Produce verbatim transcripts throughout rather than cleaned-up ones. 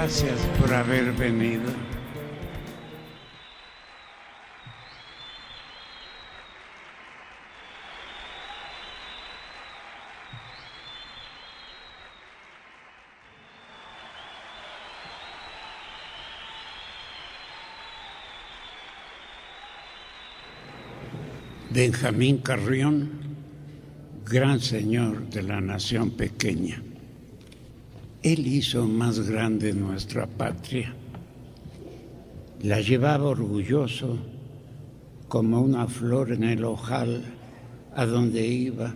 Gracias por haber venido. Benjamín Carrión, gran señor de la nación pequeña. Él hizo más grande nuestra patria. La llevaba orgulloso como una flor en el ojal a donde iba.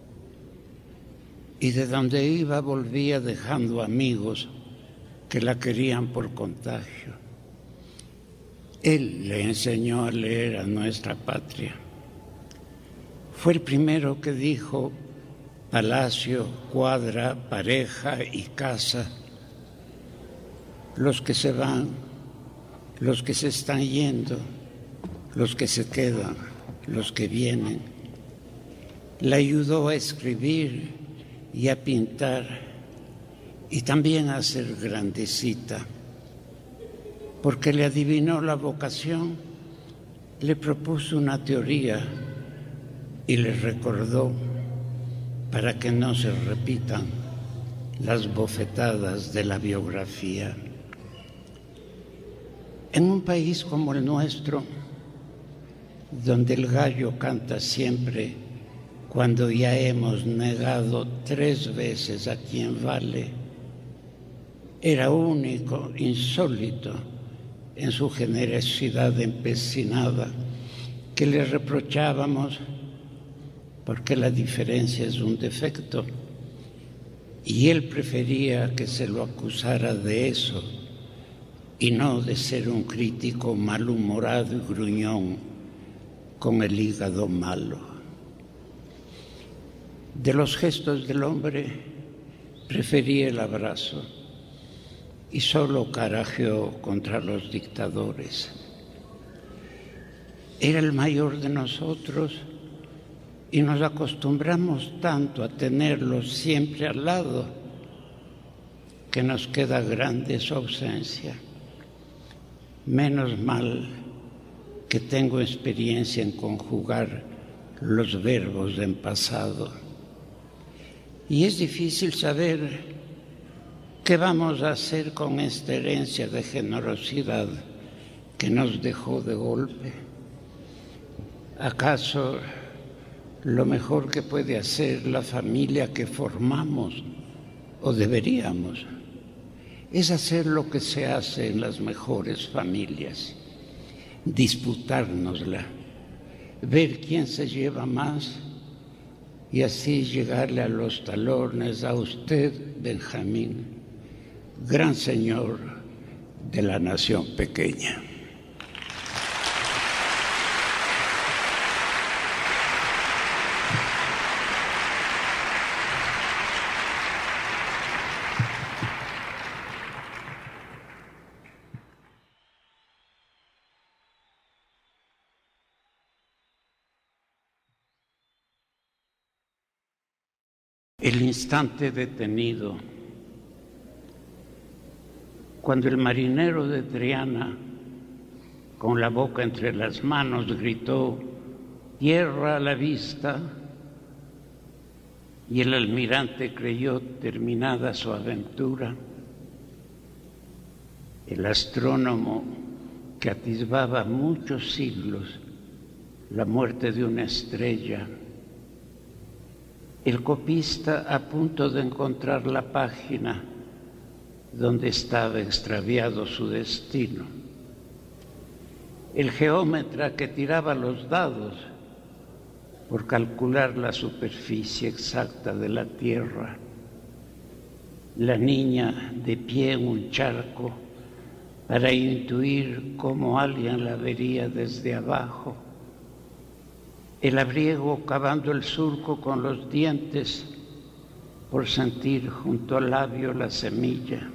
Y de donde iba volvía dejando amigos que la querían por contagio. Él le enseñó a leer a nuestra patria. Fue el primero que dijo palacio, cuadra, pareja y casa. Los que se van, los que se están yendo, los que se quedan, los que vienen. Le ayudó a escribir y a pintar y también a ser grandecita. Porque le adivinó la vocación, le propuso una teoría y le recordó para que no se repitan las bofetadas de la biografía. En un país como el nuestro, donde el gallo canta siempre cuando ya hemos negado tres veces a quien vale, era único, insólito en su generosidad empecinada, que le reprochábamos porque la diferencia es un defecto, y él prefería que se lo acusara de eso y no de ser un crítico malhumorado y gruñón con el hígado malo. De los gestos del hombre prefería el abrazo y solo carajeó contra los dictadores. Era el mayor de nosotros y nos acostumbramos tanto a tenerlo siempre al lado que nos queda grande su ausencia. Menos mal que tengo experiencia en conjugar los verbos en pasado. Y es difícil saber qué vamos a hacer con esta herencia de generosidad que nos dejó de golpe. ¿Acaso lo mejor que puede hacer la familia que formamos, o deberíamos, es hacer lo que se hace en las mejores familias? Disputárnosla, ver quién se lleva más y así llegarle a los talones a usted, Benjamín, gran señor de la nación pequeña. El instante detenido, cuando el marinero de Triana, con la boca entre las manos, gritó: «Tierra a la vista», y el almirante creyó terminada su aventura. El astrónomo, que atisbaba muchos siglos la muerte de una estrella, el copista a punto de encontrar la página donde estaba extraviado su destino, el geómetra que tiraba los dados por calcular la superficie exacta de la Tierra, la niña de pie en un charco para intuir cómo alguien la vería desde abajo, el labriego cavando el surco con los dientes por sentir junto al labio la semilla,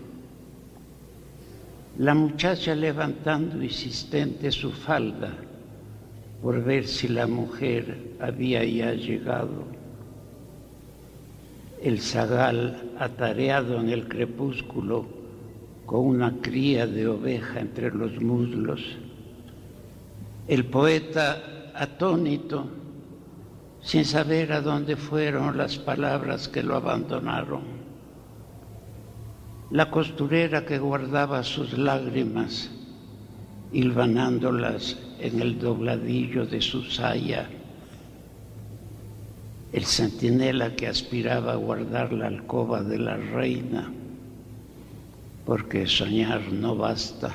la muchacha levantando insistente su falda por ver si la mujer había ya llegado, el zagal atareado en el crepúsculo con una cría de oveja entre los muslos. El poeta atónito, sin saber a dónde fueron las palabras que lo abandonaron. La costurera que guardaba sus lágrimas, hilvanándolas en el dobladillo de su saya. El centinela que aspiraba a guardar la alcoba de la reina, porque soñar no basta.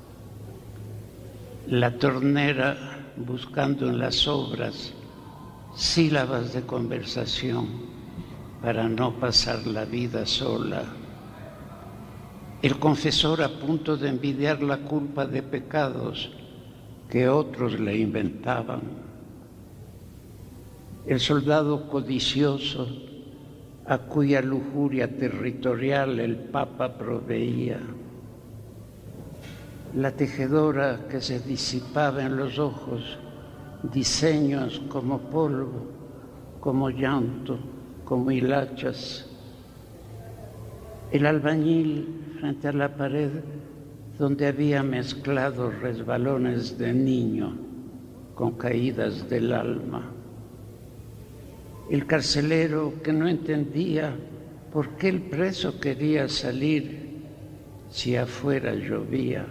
La tornera buscando en las obras sílabas de conversación para no pasar la vida sola. El confesor a punto de envidiar la culpa de pecados que otros le inventaban. El soldado codicioso a cuya lujuria territorial el Papa proveía. La tejedora que se disipaba en los ojos diseños como polvo, como llanto, como hilachas. El albañil frente a la pared donde había mezclado resbalones de niño con caídas del alma. El carcelero que no entendía por qué el preso quería salir si afuera llovía.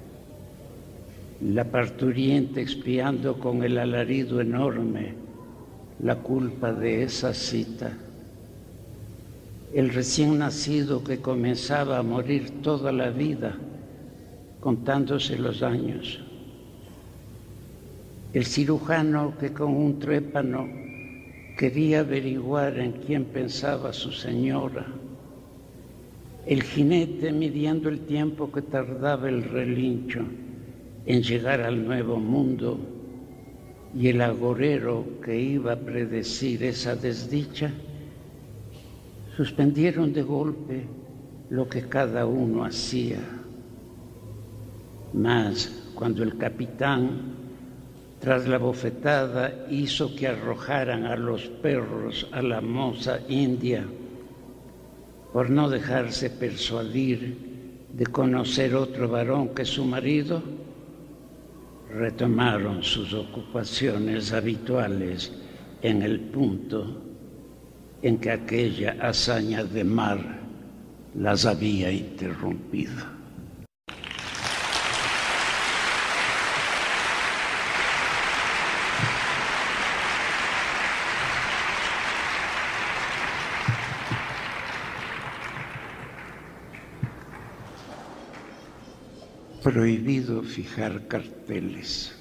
La parturiente expiando con el alarido enorme la culpa de esa cita. El recién nacido que comenzaba a morir toda la vida contándose los años. El cirujano que con un trépano quería averiguar en quién pensaba su señora. El jinete midiendo el tiempo que tardaba el relincho en llegar al nuevo mundo, y el agorero que iba a predecir esa desdicha. Suspendieron de golpe lo que cada uno hacía. Mas cuando el capitán, tras la bofetada, hizo que arrojaran a los perros a la moza india, por no dejarse persuadir de conocer otro varón que su marido, retomaron sus ocupaciones habituales en el punto en que aquella hazaña de mar las había interrumpido. Prohibido fijar carteles.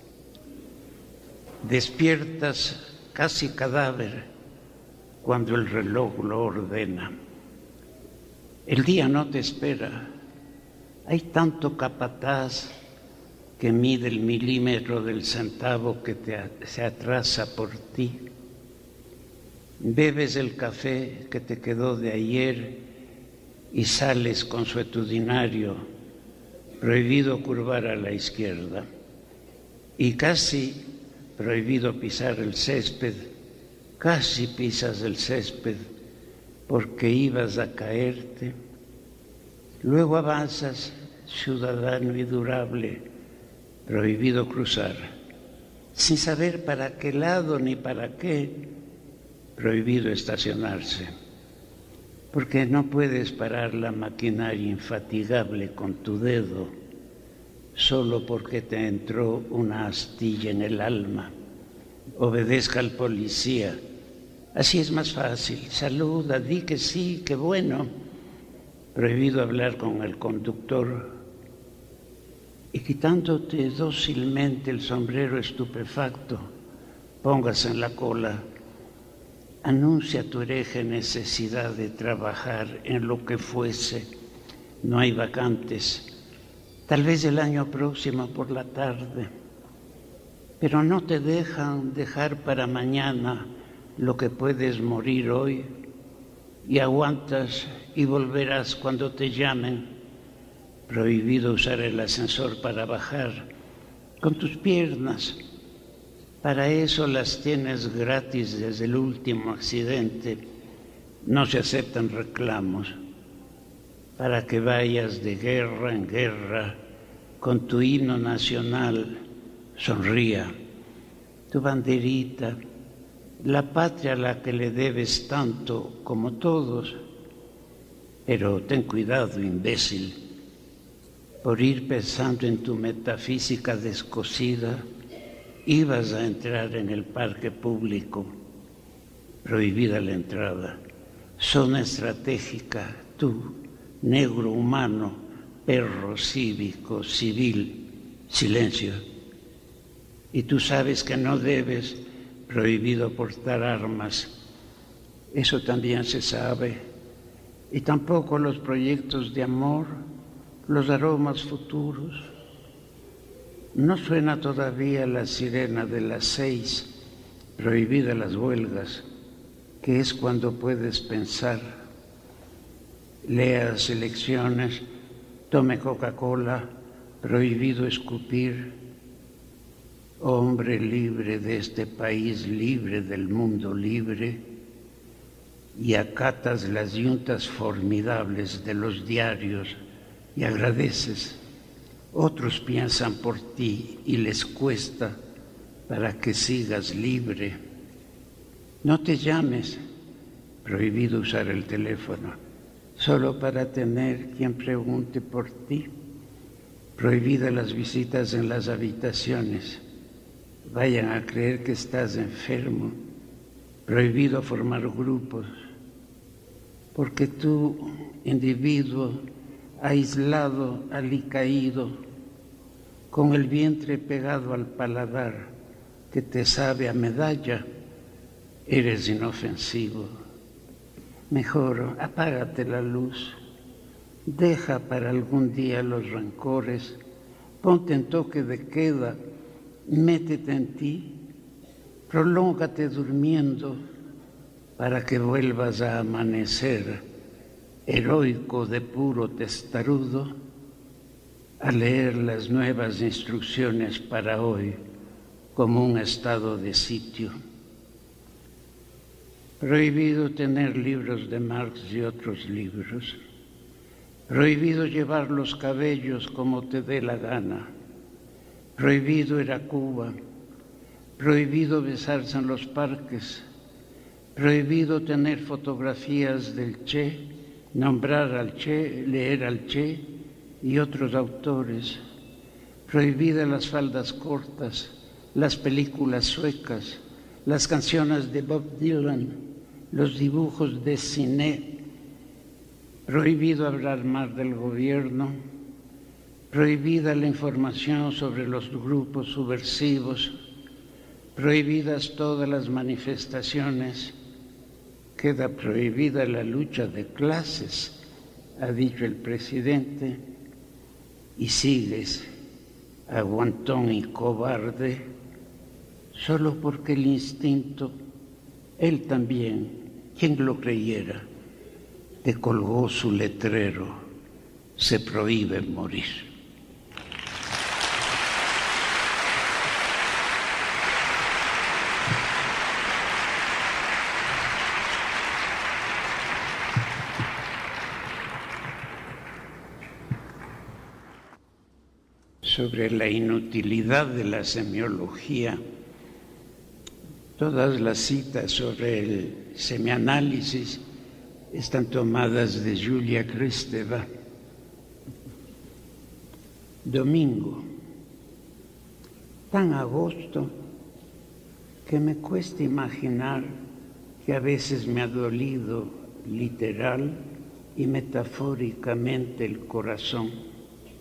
Despiertas casi cadáver cuando el reloj lo ordena. El día no te espera. Hay tanto capataz que mide el milímetro del centavo que te, se atrasa por ti. Bebes el café que te quedó de ayer y sales consuetudinario. Prohibido curvar a la izquierda y casi prohibido pisar el césped, casi pisas el césped porque ibas a caerte. Luego avanzas, ciudadano y durable, prohibido cruzar, sin saber para qué lado ni para qué, prohibido estacionarse. Porque no puedes parar la maquinaria infatigable con tu dedo solo porque te entró una astilla en el alma. Obedezca al policía. Así es más fácil. Saluda, di que sí, que bueno. Prohibido hablar con el conductor. Y quitándote dócilmente el sombrero estupefacto, póngase en la cola. Anuncia tu hereje necesidad de trabajar en lo que fuese. No hay vacantes. Tal vez el año próximo por la tarde. Pero no te dejan dejar para mañana lo que puedes morir hoy. Y aguantas y volverás cuando te llamen. Prohibido usar el ascensor para bajar con tus piernas. Para eso las tienes gratis desde el último accidente. No se aceptan reclamos. para que vayas de guerra en guerra con tu himno nacional, sonría, tu banderita, la patria a la que le debes tanto como todos. Pero ten cuidado, imbécil, por ir pensando en tu metafísica descosida, ibas a entrar en el parque público, prohibida la entrada, zona estratégica, tú, negro humano, perro cívico, civil, silencio. Y tú sabes que no debes, prohibido portar armas, eso también se sabe. Y tampoco los proyectos de amor, los aromas futuros. No suena todavía la sirena de las seis, prohibida las huelgas, que es cuando puedes pensar. Leas elecciones, tome Coca-Cola, prohibido escupir. Hombre libre de este país, libre del mundo libre, y acatas las yuntas formidables de los diarios y agradeces. Otros piensan por ti y les cuesta para que sigas libre. No te llames, prohibido usar el teléfono, solo para tener quien pregunte por ti. Prohibida las visitas en las habitaciones, vayan a creer que estás enfermo. Prohibido formar grupos, porque tú, individuo, aislado, alicaído, con el vientre pegado al paladar que te sabe a medalla, eres inofensivo. Mejor apágate la luz, deja para algún día los rencores, ponte en toque de queda, métete en ti, prolóngate durmiendo para que vuelvas a amanecer heroico de puro testarudo, a leer las nuevas instrucciones para hoy como un estado de sitio. Prohibido tener libros de Marx y otros libros. Prohibido llevar los cabellos como te dé la gana. Prohibido ir a Cuba. Prohibido besarse en los parques. Prohibido tener fotografías del Che, nombrar al Che, leer al Che y otros autores. Prohibidas las faldas cortas, las películas suecas, las canciones de Bob Dylan, los dibujos de cine. Prohibido hablar mal del gobierno. Prohibida la información sobre los grupos subversivos. Prohibidas todas las manifestaciones. Queda prohibida la lucha de clases, ha dicho el presidente, y sigues, aguantón y cobarde, solo porque el instinto, él también, quien lo creyera, te colgó su letrero, se prohíbe morir. Sobre la inutilidad de la semiología, todas las citas sobre el semianálisis están tomadas de Julia Kristeva. Domingo, tan agosto que me cuesta imaginar que a veces me ha dolido literal y metafóricamente el corazón.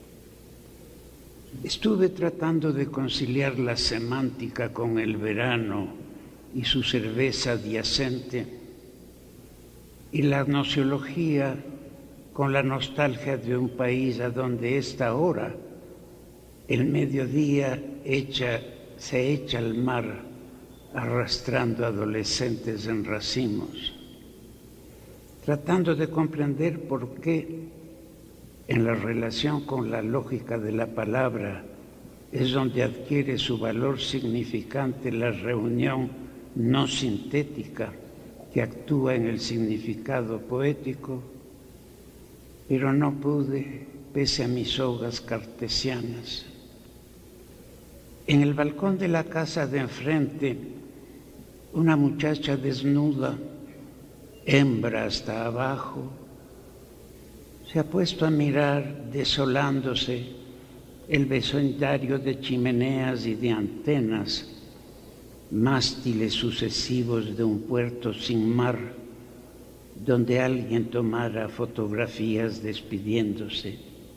Estuve tratando de conciliar la semántica con el verano y su cerveza adyacente, y la gnoseología con la nostalgia de un país a donde esta hora el mediodía echa, se echa al mar arrastrando adolescentes en racimos, tratando de comprender por qué en la relación con la lógica de la palabra es donde adquiere su valor significante la reunión no sintética que actúa en el significado poético. pero no pude, pese a mis sogas cartesianas. En el balcón de la casa de enfrente, una muchacha desnuda, hembra hasta abajo, se ha puesto a mirar, desolándose, el vecindario de chimeneas y de antenas, mástiles sucesivos de un puerto sin mar, donde alguien tomara fotografías despidiéndose.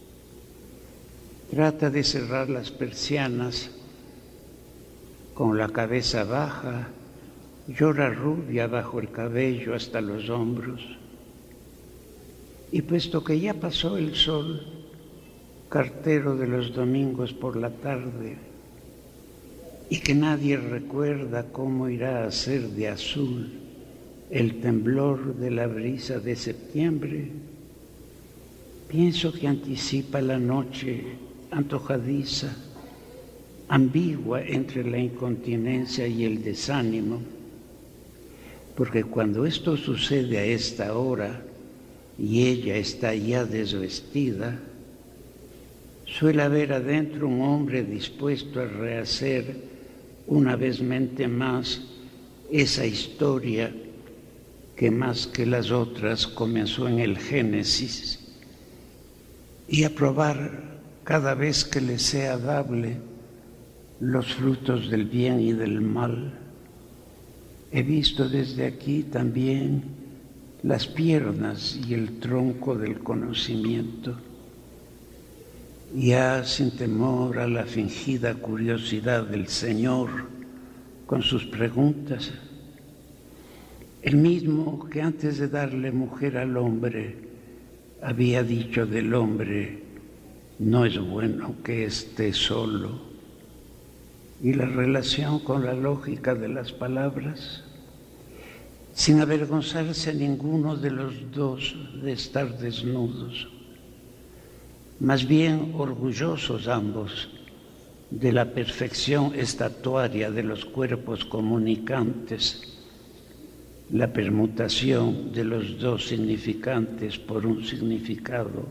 Trata de cerrar las persianas con la cabeza baja, llora rubia bajo el cabello hasta los hombros. Y puesto que ya pasó el sol, cartero de los domingos por la tarde, y que nadie recuerda cómo irá a ser de azul el temblor de la brisa de septiembre, pienso que anticipa la noche antojadiza, ambigua entre la incontinencia y el desánimo, porque cuando esto sucede a esta hora y ella está ya desvestida, suele haber adentro un hombre dispuesto a rehacer una vez mente más esa historia que más que las otras comenzó en el Génesis, y a probar cada vez que le sea dable los frutos del bien y del mal. He visto desde aquí también las piernas y el tronco del conocimiento, ya sin temor a la fingida curiosidad del Señor con sus preguntas, el mismo que antes de darle mujer al hombre había dicho del hombre: no es bueno que esté solo. Y la relación con la lógica de las palabras, sin avergonzarse ninguno de los dos de estar desnudos, más bien orgullosos ambos de la perfección estatuaria de los cuerpos comunicantes, la permutación de los dos significantes por un significado,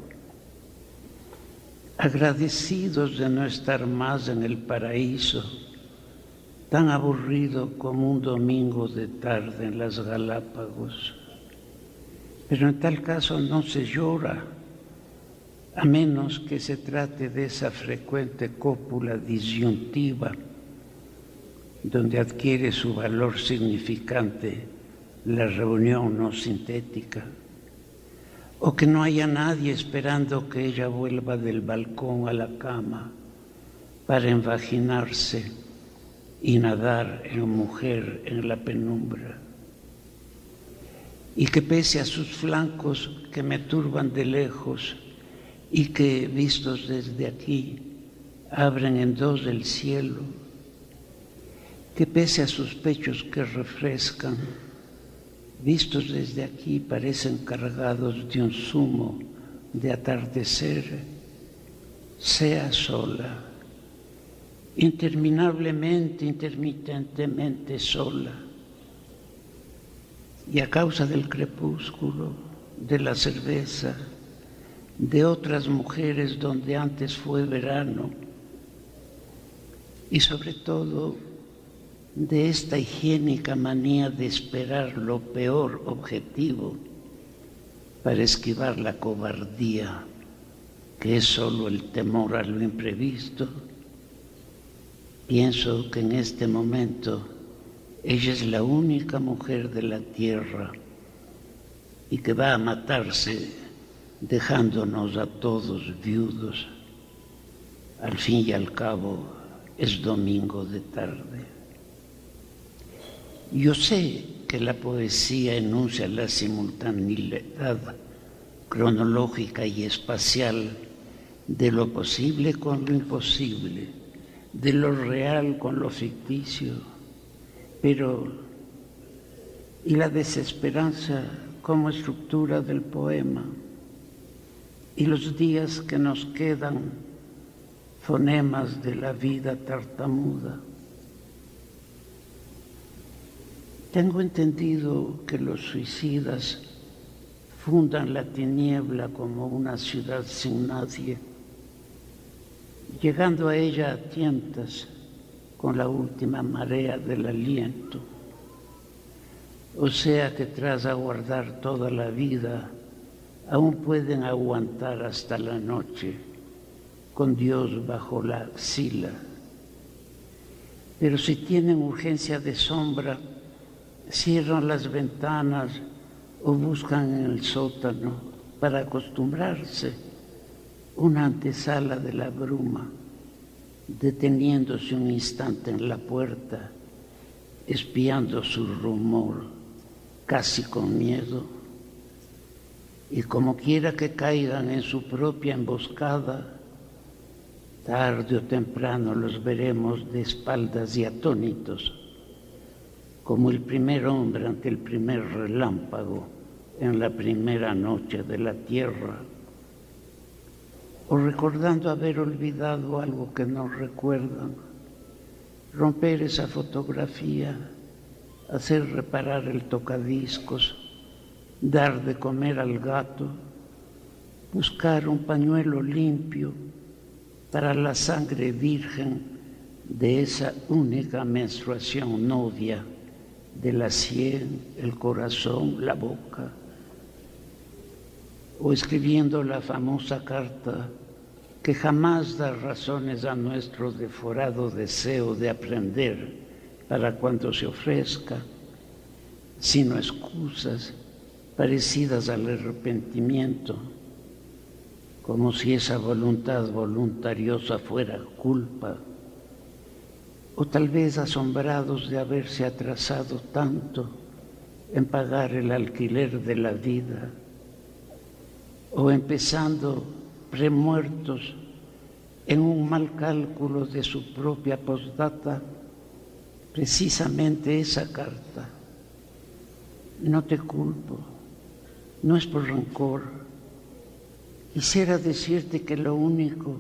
agradecidos de no estar más en el paraíso, tan aburrido como un domingo de tarde en las Galápagos. Pero en tal caso no se llora, a menos que se trate de esa frecuente cópula disyuntiva, donde adquiere su valor significante la reunión no sintética, o que no haya nadie esperando que ella vuelva del balcón a la cama para envaginarse y nadar en mujer en la penumbra, y que pese a sus flancos que me turban de lejos y que, vistos desde aquí, abren en dos el cielo, que pese a sus pechos que refrescan, vistos desde aquí parecen cargados de un zumo de atardecer, sea sola, interminablemente, intermitentemente sola, y a causa del crepúsculo, de la cerveza, de otras mujeres donde antes fue verano, y sobre todo de esta higiénica manía de esperar lo peor objetivo para esquivar la cobardía, que es solo el temor a lo imprevisto, pienso que en este momento ella es la única mujer de la tierra y que va a matarse dejándonos a todos viudos. Al fin y al cabo es domingo de tarde. Yo sé que la poesía enuncia la simultaneidad cronológica y espacial de lo posible con lo imposible, de lo real con lo ficticio, pero ¿y la desesperanza como estructura del poema? ¿Y los días que nos quedan, fonemas de la vida tartamuda? Tengo entendido que los suicidas fundan la tiniebla como una ciudad sin nadie, llegando a ella a tientas con la última marea del aliento. O sea que tras aguardar toda la vida, aún pueden aguantar hasta la noche, con Dios bajo la axila. Pero si tienen urgencia de sombra, cierran las ventanas o buscan en el sótano para acostumbrarse, una antesala de la bruma, deteniéndose un instante en la puerta, espiando su rumor, casi con miedo. Y como quiera que caigan en su propia emboscada, tarde o temprano los veremos de espaldas y atónitos, como el primer hombre ante el primer relámpago en la primera noche de la tierra, o recordando haber olvidado algo que no recuerdan, romper esa fotografía, hacer reparar el tocadiscos, dar de comer al gato, buscar un pañuelo limpio para la sangre virgen de esa única menstruación novia de la sien, el corazón, la boca, o escribiendo la famosa carta que jamás da razones a nuestro deforado deseo de aprender para cuando se ofrezca, sino excusas parecidas al arrepentimiento, como si esa voluntad voluntariosa fuera culpa, o tal vez asombrados de haberse atrasado tanto en pagar el alquiler de la vida, o empezando premuertos en un mal cálculo de su propia postdata, precisamente esa carta. No te culpo, no es por rencor. Quisiera decirte que lo único,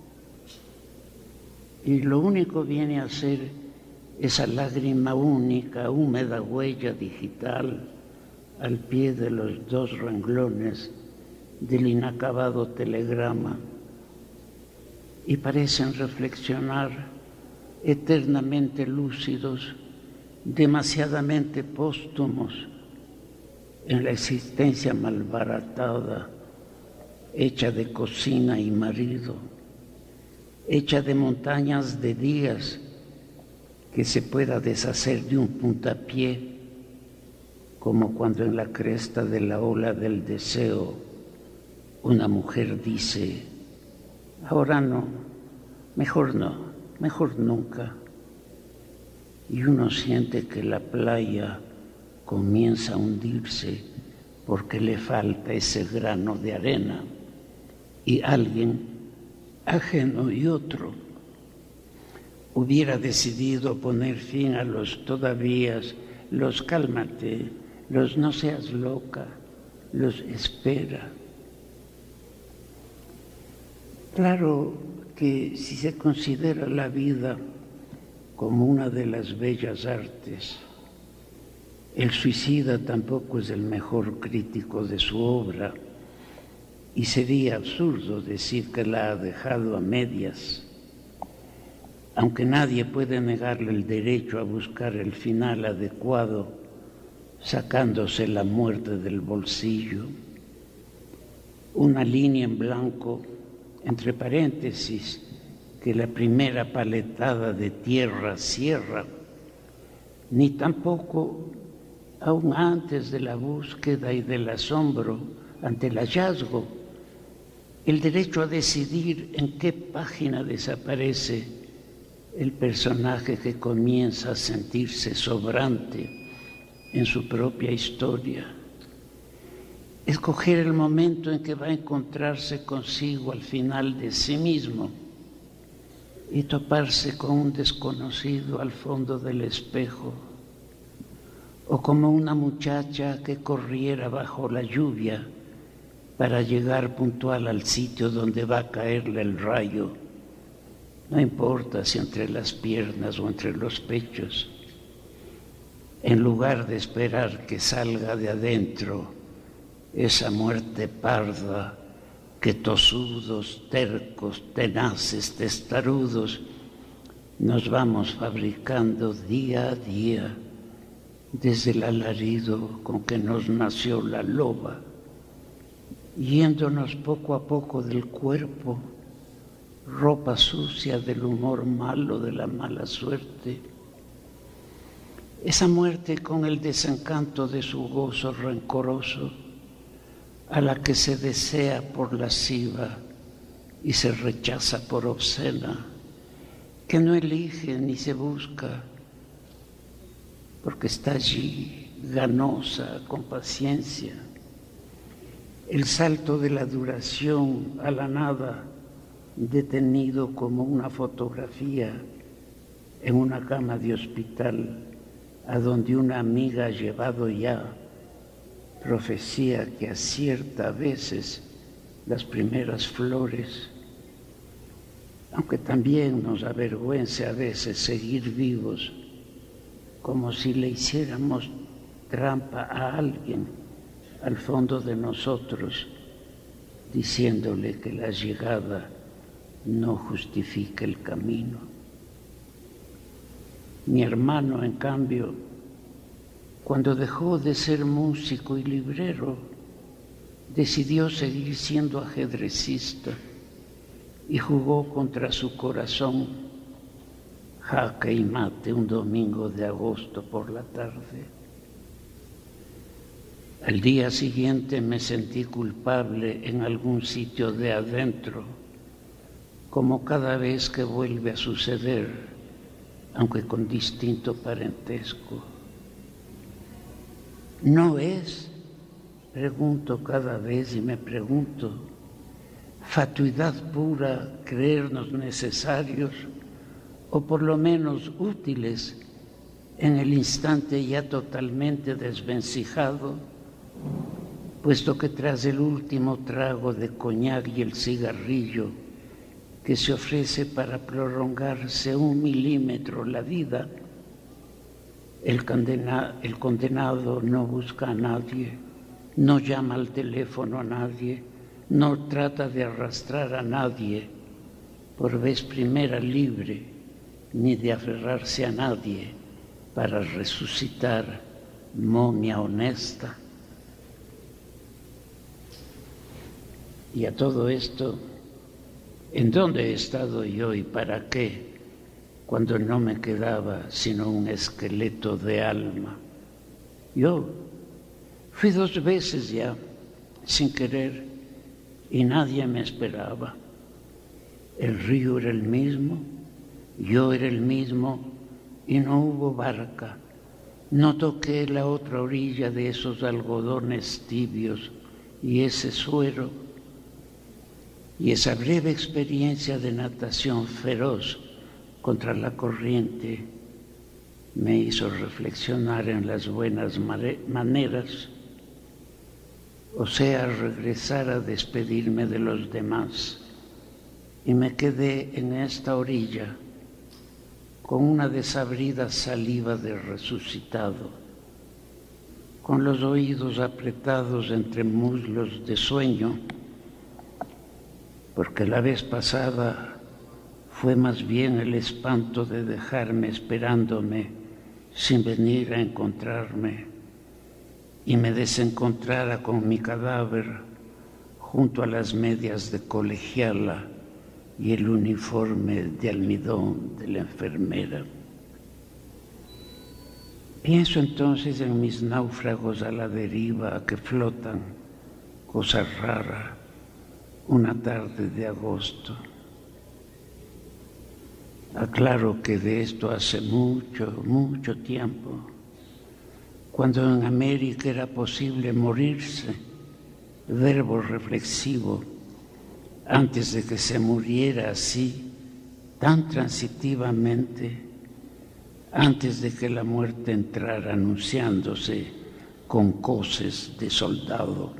y lo único viene a ser esa lágrima única, húmeda huella digital al pie de los dos renglones del inacabado telegrama, y parecen reflexionar eternamente lúcidos, demasiadamente póstumos en la existencia malbaratada, hecha de cocina y marido, hecha de montañas de días que se pueda deshacer de un puntapié, como cuando en la cresta de la ola del deseo una mujer dice: ahora no, mejor no, mejor nunca. Y uno siente que la playa comienza a hundirse porque le falta ese grano de arena, y alguien, ajeno y otro, hubiera decidido poner fin a los todavía, los cálmate, los no seas loca, los espera. Claro que si se considera la vida como una de las bellas artes, el suicida tampoco es el mejor crítico de su obra, y sería absurdo decir que la ha dejado a medias, aunque nadie puede negarle el derecho a buscar el final adecuado, sacándose la muerte del bolsillo. Una línea en blanco, entre paréntesis, que la primera paletada de tierra cierra, ni tampoco, aún antes de la búsqueda y del asombro ante el hallazgo, el derecho a decidir en qué página desaparece el personaje que comienza a sentirse sobrante en su propia historia. Escoger el momento en que va a encontrarse consigo al final de sí mismo y toparse con un desconocido al fondo del espejo, o como una muchacha que corriera bajo la lluvia para llegar puntual al sitio donde va a caerle el rayo, no importa si entre las piernas o entre los pechos, en lugar de esperar que salga de adentro esa muerte parda que tosudos, tercos, tenaces, testarudos, nos vamos fabricando día a día desde el alarido con que nos nació la loba, yéndonos poco a poco del cuerpo, ropa sucia del humor malo, de la mala suerte. Esa muerte con el desencanto de su gozo rencoroso, a la que se desea por lasciva y se rechaza por obscena, que no elige ni se busca, porque está allí, ganosa, con paciencia. El salto de la duración a la nada, detenido como una fotografía en una cama de hospital, a donde una amiga ha llevado ya profecía que acierta a veces las primeras flores, aunque también nos avergüence a veces seguir vivos, como si le hiciéramos trampa a alguien al fondo de nosotros, diciéndole que la llegada no justifica el camino. Mi hermano, en cambio, cuando dejó de ser músico y librero, decidió seguir siendo ajedrecista y jugó contra su corazón jaque y mate un domingo de agosto por la tarde. Al día siguiente me sentí culpable en algún sitio de adentro, como cada vez que vuelve a suceder, aunque con distinto parentesco. ¿No es, pregunto cada vez y me pregunto, fatuidad pura creernos necesarios o por lo menos útiles en el instante ya totalmente desvencijado, puesto que tras el último trago de coñac y el cigarrillo que se ofrece para prolongarse un milímetro la vida, el, condena, el condenado no busca a nadie, no llama al teléfono a nadie, no trata de arrastrar a nadie por vez primera libre, ni de aferrarse a nadie para resucitar momia honesta. Y a todo esto, ¿en dónde he estado yo y para qué, cuando no me quedaba sino un esqueleto de alma? Yo fui dos veces ya, sin querer, y nadie me esperaba. El río era el mismo, yo era el mismo, y no hubo barca. No toqué la otra orilla de esos algodones tibios y ese suero, y esa breve experiencia de natación feroz contra la corriente me hizo reflexionar en las buenas maneras, o sea, regresar a despedirme de los demás, y me quedé en esta orilla con una desabrida saliva de resucitado, con los oídos apretados entre muslos de sueño, porque la vez pasada fue más bien el espanto de dejarme esperándome sin venir a encontrarme y me desencontrara con mi cadáver junto a las medias de colegiala y el uniforme de almidón de la enfermera. Pienso entonces en mis náufragos a la deriva que flotan, cosa rara, una tarde de agosto. Aclaro que de esto hace mucho, mucho tiempo, cuando en América era posible morirse, verbo reflexivo, antes de que se muriera así, tan transitivamente, antes de que la muerte entrara anunciándose con coces de soldado.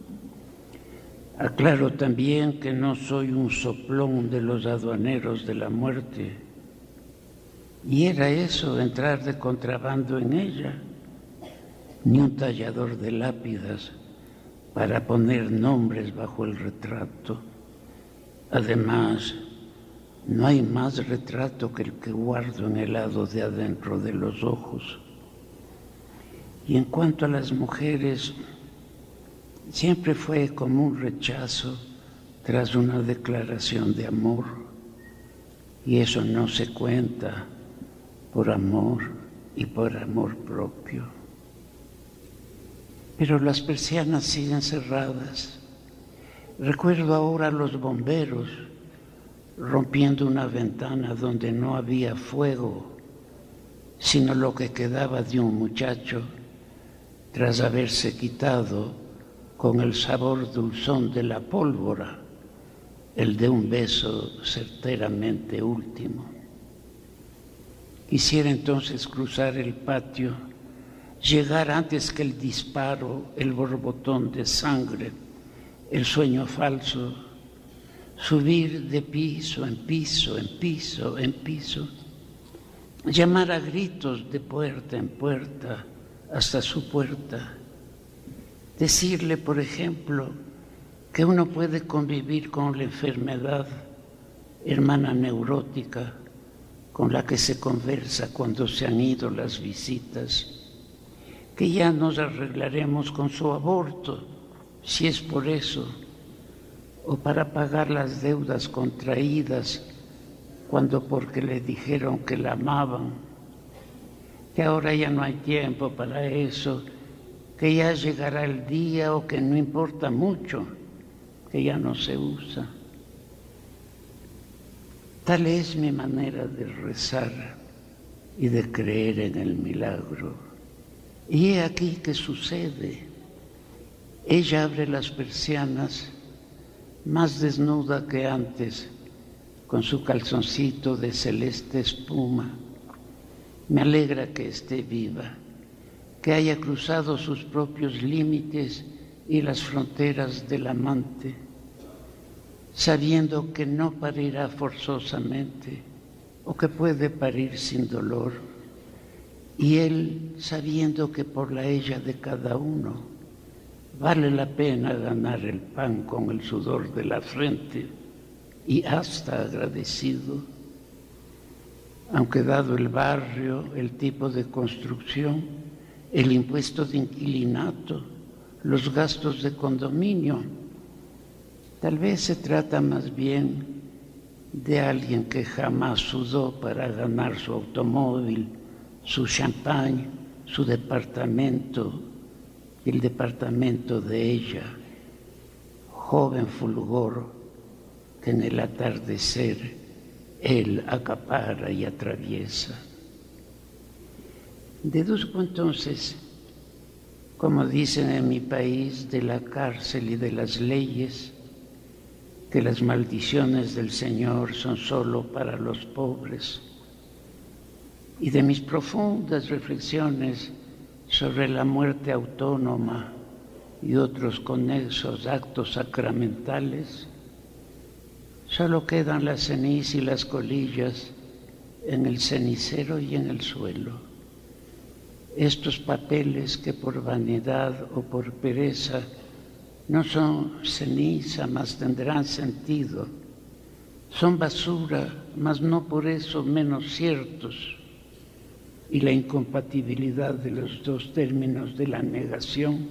Aclaro también que no soy un soplón de los aduaneros de la muerte, y era eso, entrar de contrabando en ella, ni un tallador de lápidas, para poner nombres bajo el retrato. Además, no hay más retrato que el que guardo en el lado de adentro de los ojos. Y en cuanto a las mujeres, siempre fue como un rechazo tras una declaración de amor, y eso no se cuenta por amor y por amor propio. Pero las persianas siguen cerradas. Recuerdo ahora a los bomberos rompiendo una ventana donde no había fuego, sino lo que quedaba de un muchacho tras haberse quitado con el sabor dulzón de la pólvora, el de un beso certeramente último. Quisiera entonces cruzar el patio, llegar antes que el disparo, el borbotón de sangre, el sueño falso, subir de piso en piso, en piso, en piso, llamar a gritos de puerta en puerta hasta su puerta, decirle, por ejemplo, que uno puede convivir con la enfermedad, hermana neurótica, con la que se conversa cuando se han ido las visitas, que ya nos arreglaremos con su aborto, si es por eso, o para pagar las deudas contraídas cuando porque le dijeron que la amaban, que ahora ya no hay tiempo para eso, que ya llegará el día o que no importa mucho, que ya no se usa. Tal es mi manera de rezar y de creer en el milagro. Y he aquí que sucede. Ella abre las persianas, más desnuda que antes, con su calzoncito de celeste espuma. Me alegra que esté viva, que haya cruzado sus propios límites y las fronteras del amante, sabiendo que no parirá forzosamente o que puede parir sin dolor, y él sabiendo que por la ella de cada uno vale la pena ganar el pan con el sudor de la frente y hasta agradecido, aunque dado el barrio, el tipo de construcción, el impuesto de inquilinato, los gastos de condominio, tal vez se trata más bien de alguien que jamás sudó para ganar su automóvil, su champán, su departamento, el departamento de ella, joven fulgor que en el atardecer él acapara y atraviesa. Deduzco entonces, como dicen en mi país, de la cárcel y de las leyes, que las maldiciones del Señor son solo para los pobres, y de mis profundas reflexiones sobre la muerte autónoma y otros conexos actos sacramentales, solo quedan la ceniza y las colillas en el cenicero y en el suelo. Estos papeles que por vanidad o por pereza no son ceniza, mas tendrán sentido. Son basura, mas no por eso menos ciertos. Y la incompatibilidad de los dos términos de la negación,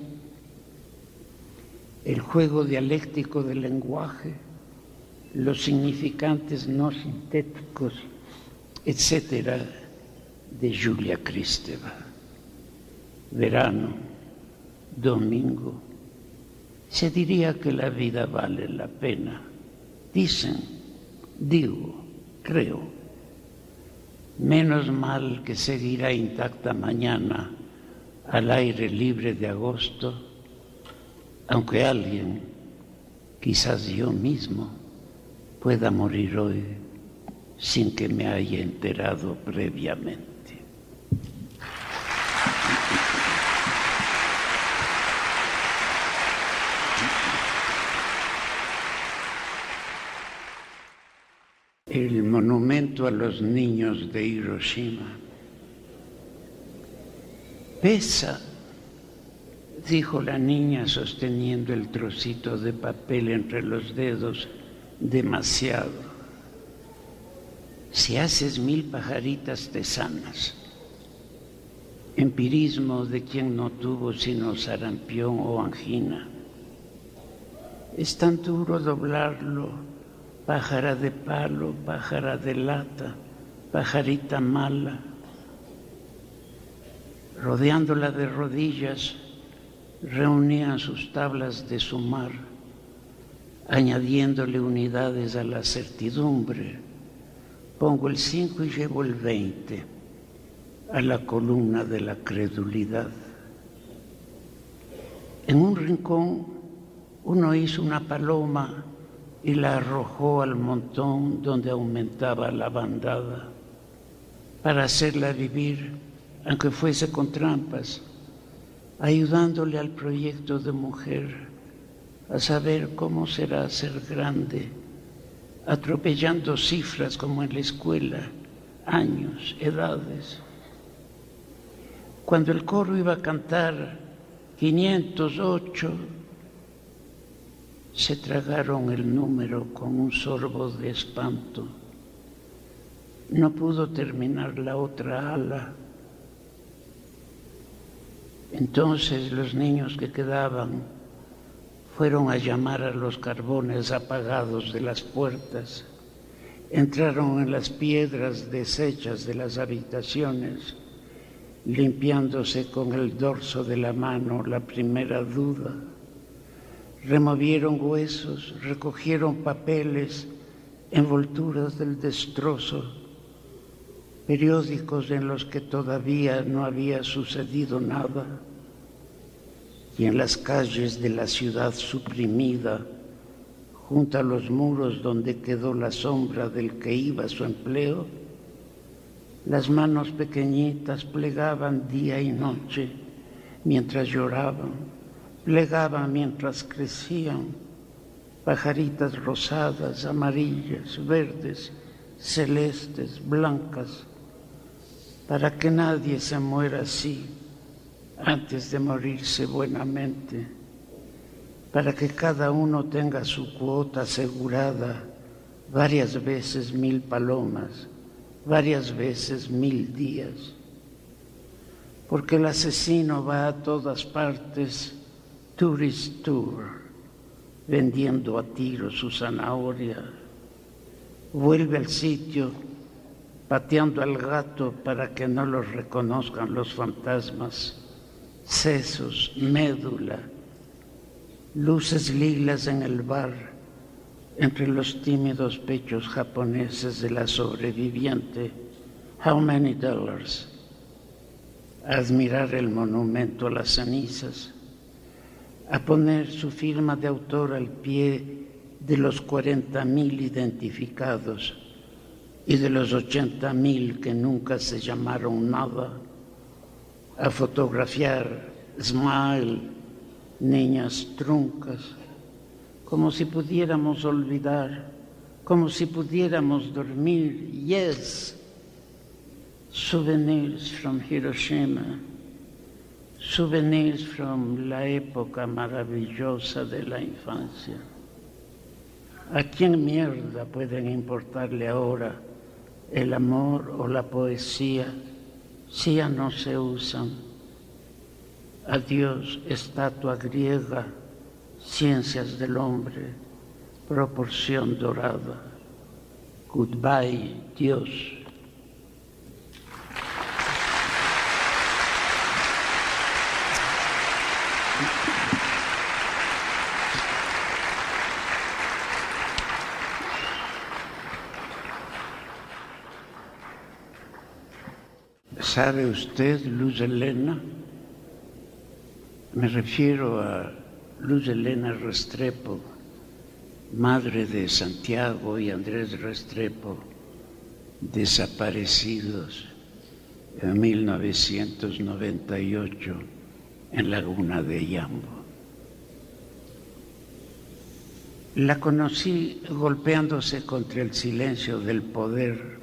el juego dialéctico del lenguaje, los significantes no sintéticos, etcétera, de Julia Kristeva. Verano, domingo, se diría que la vida vale la pena. Dicen, digo, creo. Menos mal que seguirá intacta mañana al aire libre de agosto, aunque alguien, quizás yo mismo, pueda morir hoy sin que me haya enterado previamente. El monumento a los niños de Hiroshima pesa dijo la niña sosteniendo el trocito de papel entre los dedos, demasiado. Si haces mil pajaritas te sanas. Empirismo de quien no tuvo sino sarampión o angina. Es tan duro doblarlo, pájara de palo, pájara de lata, pajarita mala. Rodeándola de rodillas, reunían sus tablas de sumar, añadiéndole unidades a la certidumbre. Pongo el cinco y llevo el veinte a la columna de la credulidad. En un rincón uno hizo una paloma y la arrojó al montón donde aumentaba la bandada, para hacerla vivir, aunque fuese con trampas, ayudándole al proyecto de mujer a saber cómo será ser grande, atropellando cifras como en la escuela, años, edades. Cuando el coro iba a cantar quinientos ocho, se tragaron el número con un sorbo de espanto. No pudo terminar la otra ala. Entonces los niños que quedaban fueron a llamar a los carbones apagados de las puertas. Entraron en las piedras deshechas de las habitaciones, limpiándose con el dorso de la mano la primera duda. Removieron huesos, recogieron papeles, envolturas del destrozo, periódicos en los que todavía no había sucedido nada, y en las calles de la ciudad suprimida, junto a los muros donde quedó la sombra del que iba a su empleo, las manos pequeñitas plegaban día y noche mientras lloraban, plegaban mientras crecían, pajaritas rosadas, amarillas, verdes, celestes, blancas, para que nadie se muera así antes de morirse buenamente, para que cada uno tenga su cuota asegurada varias veces mil palomas, varias veces mil días, porque el asesino va a todas partes, tourist tour, vendiendo a tiro su zanahoria, vuelve al sitio pateando al gato para que no los reconozcan los fantasmas, sesos, médula, luces lilas en el bar, entre los tímidos pechos japoneses de la sobreviviente, how many dollars, a admirar el monumento a las cenizas, a poner su firma de autor al pie de los cuarenta mil identificados y de los ochenta mil que nunca se llamaron nada, a fotografiar smile, niñas truncas, como si pudiéramos olvidar, como si pudiéramos dormir. Yes, souvenirs from Hiroshima, souvenirs from la época maravillosa de la infancia. ¿A quién mierda pueden importarle ahora el amor o la poesía si ya no se usan? Adiós, estatua griega, ciencias del hombre, proporción dorada. Goodbye, Dios. ¿Sabe usted, Luz Helena? Me refiero a Luz Helena Restrepo, madre de Santiago y Andrés Restrepo, desaparecidos en mil novecientos noventa y ocho en Laguna de Yambo. La conocí golpeándose contra el silencio del poder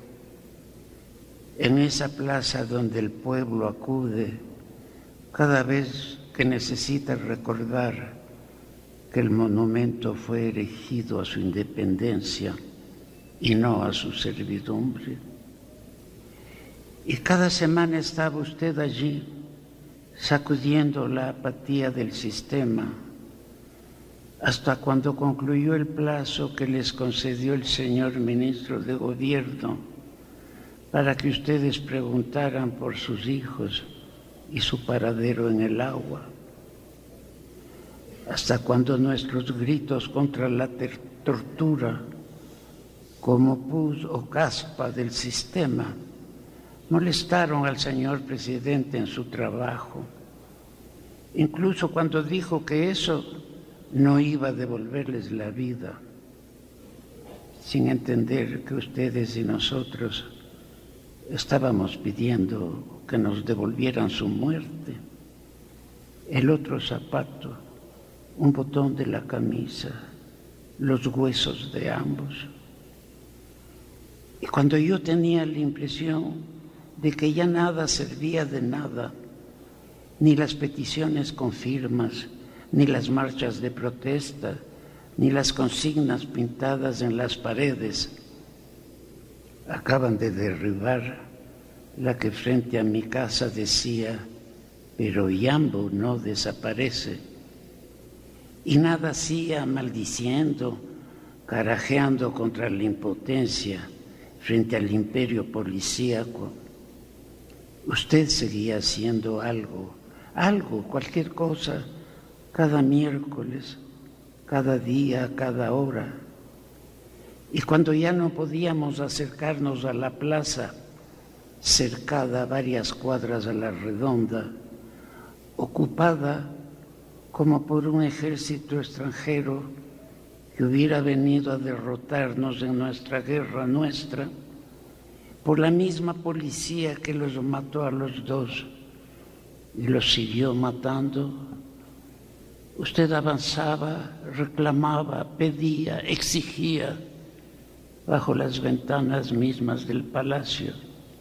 en esa plaza donde el pueblo acude cada vez que necesita recordar que el monumento fue erigido a su independencia y no a su servidumbre. Y cada semana estaba usted allí, sacudiendo la apatía del sistema, hasta cuando concluyó el plazo que les concedió el señor ministro de Gobierno para que ustedes preguntaran por sus hijos y su paradero en el agua, hasta cuando nuestros gritos contra la tortura, como pus o caspa del sistema, molestaron al señor presidente en su trabajo, incluso cuando dijo que eso no iba a devolverles la vida, sin entender que ustedes y nosotros estábamos pidiendo que nos devolvieran su muerte, el otro zapato, un botón de la camisa, los huesos de ambos. Y cuando yo tenía la impresión de que ya nada servía de nada, ni las peticiones con firmas, ni las marchas de protesta, ni las consignas pintadas en las paredes, acaban de derribar la que frente a mi casa decía: pero Yambo no desaparece. Y nada hacía maldiciendo, carajeando contra la impotencia frente al imperio policíaco. Usted seguía haciendo algo, algo, cualquier cosa, cada miércoles, cada día, cada hora. Y cuando ya no podíamos acercarnos a la plaza, cercada a varias cuadras a la redonda, ocupada como por un ejército extranjero que hubiera venido a derrotarnos en nuestra guerra nuestra, por la misma policía que los mató a los dos y los siguió matando, usted avanzaba, reclamaba, pedía, exigía bajo las ventanas mismas del palacio.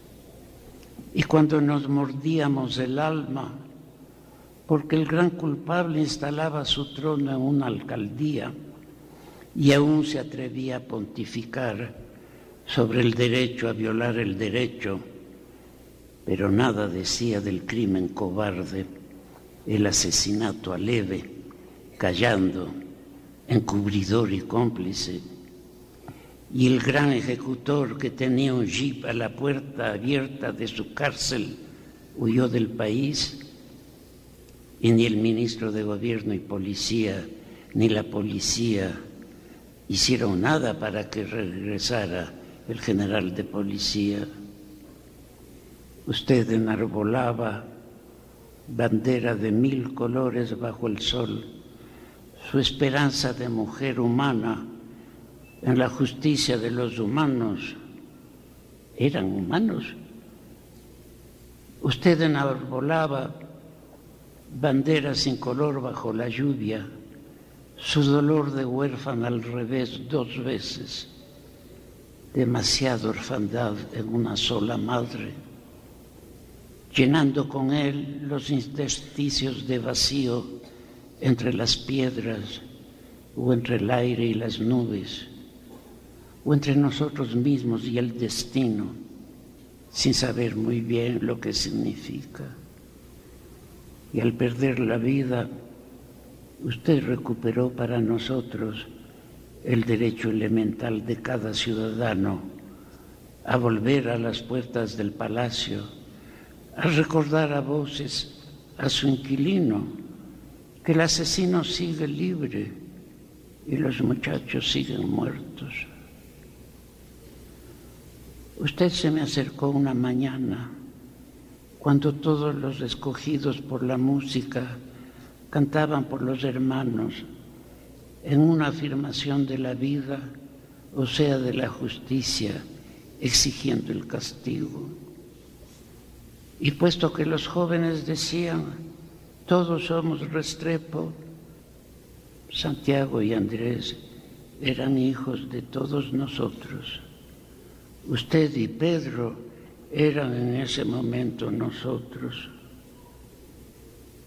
Y cuando nos mordíamos el alma, porque el gran culpable instalaba su trono en una alcaldía y aún se atrevía a pontificar sobre el derecho a violar el derecho, pero nada decía del crimen cobarde, el asesinato aleve, callando, encubridor y cómplice, y el gran ejecutor que tenía un jeep a la puerta abierta de su cárcel huyó del país, y ni el ministro de Gobierno y Policía, ni la policía hicieron nada para que regresara el general de policía. Usted enarbolaba bandera de mil colores bajo el sol, su esperanza de mujer humana en la justicia de los humanos. ¿Eran humanos? Usted enarbolaba banderas sin color bajo la lluvia, su dolor de huérfana al revés dos veces, demasiada orfandad en una sola madre, llenando con él los intersticios de vacío entre las piedras, o entre el aire y las nubes, o entre nosotros mismos y el destino, sin saber muy bien lo que significa. Y al perder la vida, usted recuperó para nosotros el derecho elemental de cada ciudadano a volver a las puertas del palacio, a recordar a voces a su inquilino que el asesino sigue libre y los muchachos siguen muertos. Usted se me acercó una mañana cuando todos los escogidos por la música cantaban por los hermanos en una afirmación de la vida, o sea, de la justicia, exigiendo el castigo. Y puesto que los jóvenes decían: todos somos Restrepo, Santiago y Andrés eran hijos de todos nosotros. Usted y Pedro eran en ese momento nosotros.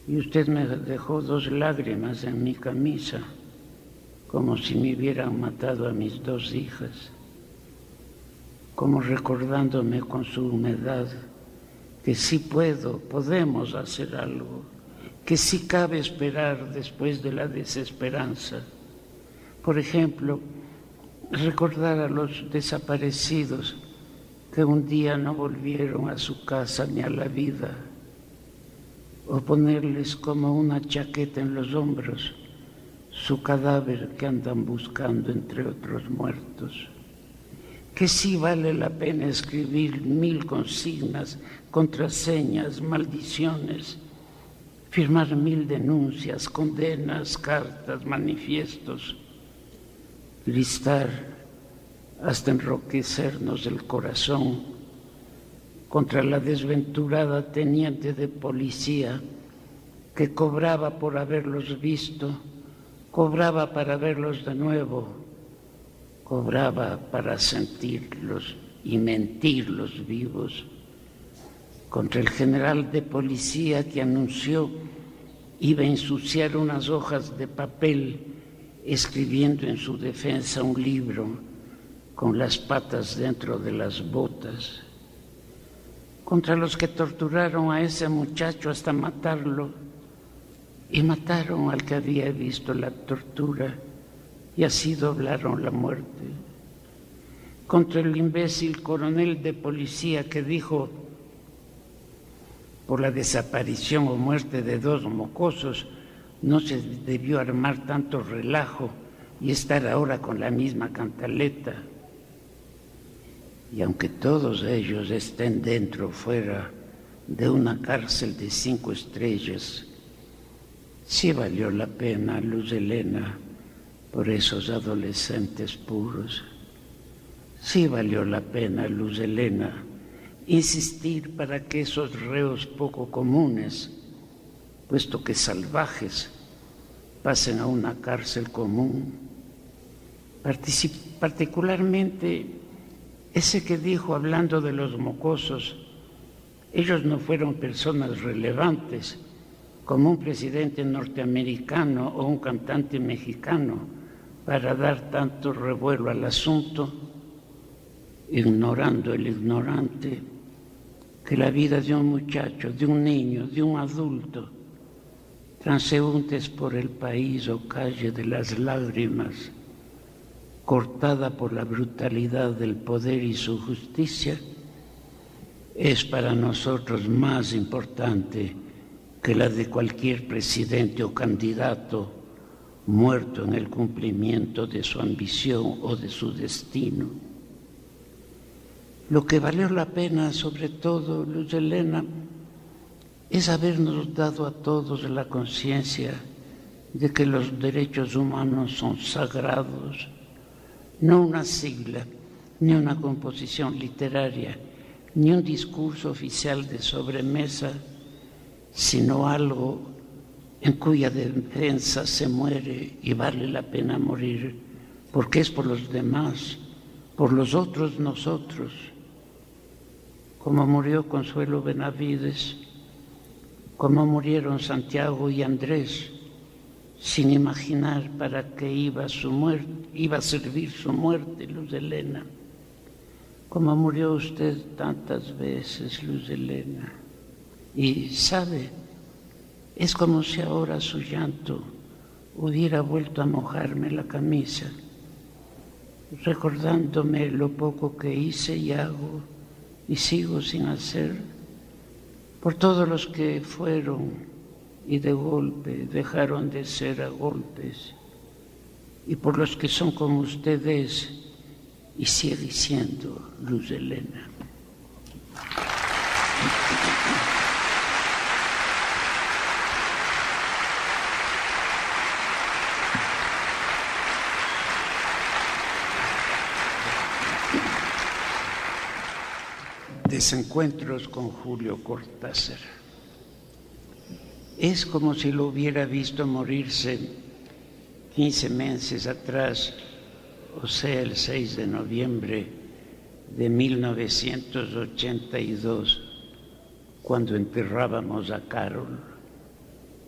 y usted me dejó dos lágrimas en mi camisa, como si me hubieran matado a mis dos hijas, como recordándome con su humedad que sí puedo, podemos hacer algo, que sí cabe esperar después de la desesperanza. Por ejemplo, recordar a los desaparecidos que un día no volvieron a su casa ni a la vida, o ponerles como una chaqueta en los hombros su cadáver que andan buscando entre otros muertos. Que sí vale la pena escribir mil consignas, contraseñas, maldiciones, firmar mil denuncias, condenas, cartas, manifiestos, listar hasta enroquecernos el corazón contra la desventurada teniente de policía que cobraba por haberlos visto, cobraba para verlos de nuevo, cobraba para sentirlos y mentirlos vivos, contra el general de policía que anunció iba a ensuciar unas hojas de papel escribiendo en su defensa un libro con las patas dentro de las botas, contra los que torturaron a ese muchacho hasta matarlo y mataron al que había visto la tortura y así doblaron la muerte, contra el imbécil coronel de policía que dijo por la desaparición o muerte de dos mocosos no se debió armar tanto relajo y estar ahora con la misma cantaleta. Y aunque todos ellos estén dentro o fuera de una cárcel de cinco estrellas, sí valió la pena, Luz Helena, por esos adolescentes puros. Sí valió la pena, Luz Helena, insistir para que esos reos poco comunes, puesto que salvajes, pasen a una cárcel común. Particip- particularmente ese que dijo, hablando de los mocosos, ellos no fueron personas relevantes, como un presidente norteamericano o un cantante mexicano, para dar tanto revuelo al asunto, ignorando el ignorante, que la vida de un muchacho, de un niño, de un adulto, transeúntes por el país o calle de las lágrimas, cortada por la brutalidad del poder y su justicia, es para nosotros más importante que la de cualquier presidente o candidato muerto en el cumplimiento de su ambición o de su destino. Lo que valió la pena, sobre todo, Luz Helena, es habernos dado a todos la conciencia de que los derechos humanos son sagrados, no una sigla, ni una composición literaria, ni un discurso oficial de sobremesa, sino algo en cuya defensa se muere y vale la pena morir, porque es por los demás, por los otros nosotros, como murió Consuelo Benavides, como murieron Santiago y Andrés, sin imaginar para qué iba su muerte, iba a servir su muerte, Luz Helena. Como murió usted tantas veces, Luz Helena. Y sabe, es como si ahora su llanto hubiera vuelto a mojarme la camisa, recordándome lo poco que hice y hago y sigo sin hacer, por todos los que fueron y de golpe dejaron de ser a golpes, y por los que son como ustedes y sigue siendo, Luz Helena. Desencuentros con Julio Cortázar. Es como si lo hubiera visto morirse quince meses atrás, o sea, el seis de noviembre de mil novecientos ochenta y dos, cuando enterrábamos a Carol.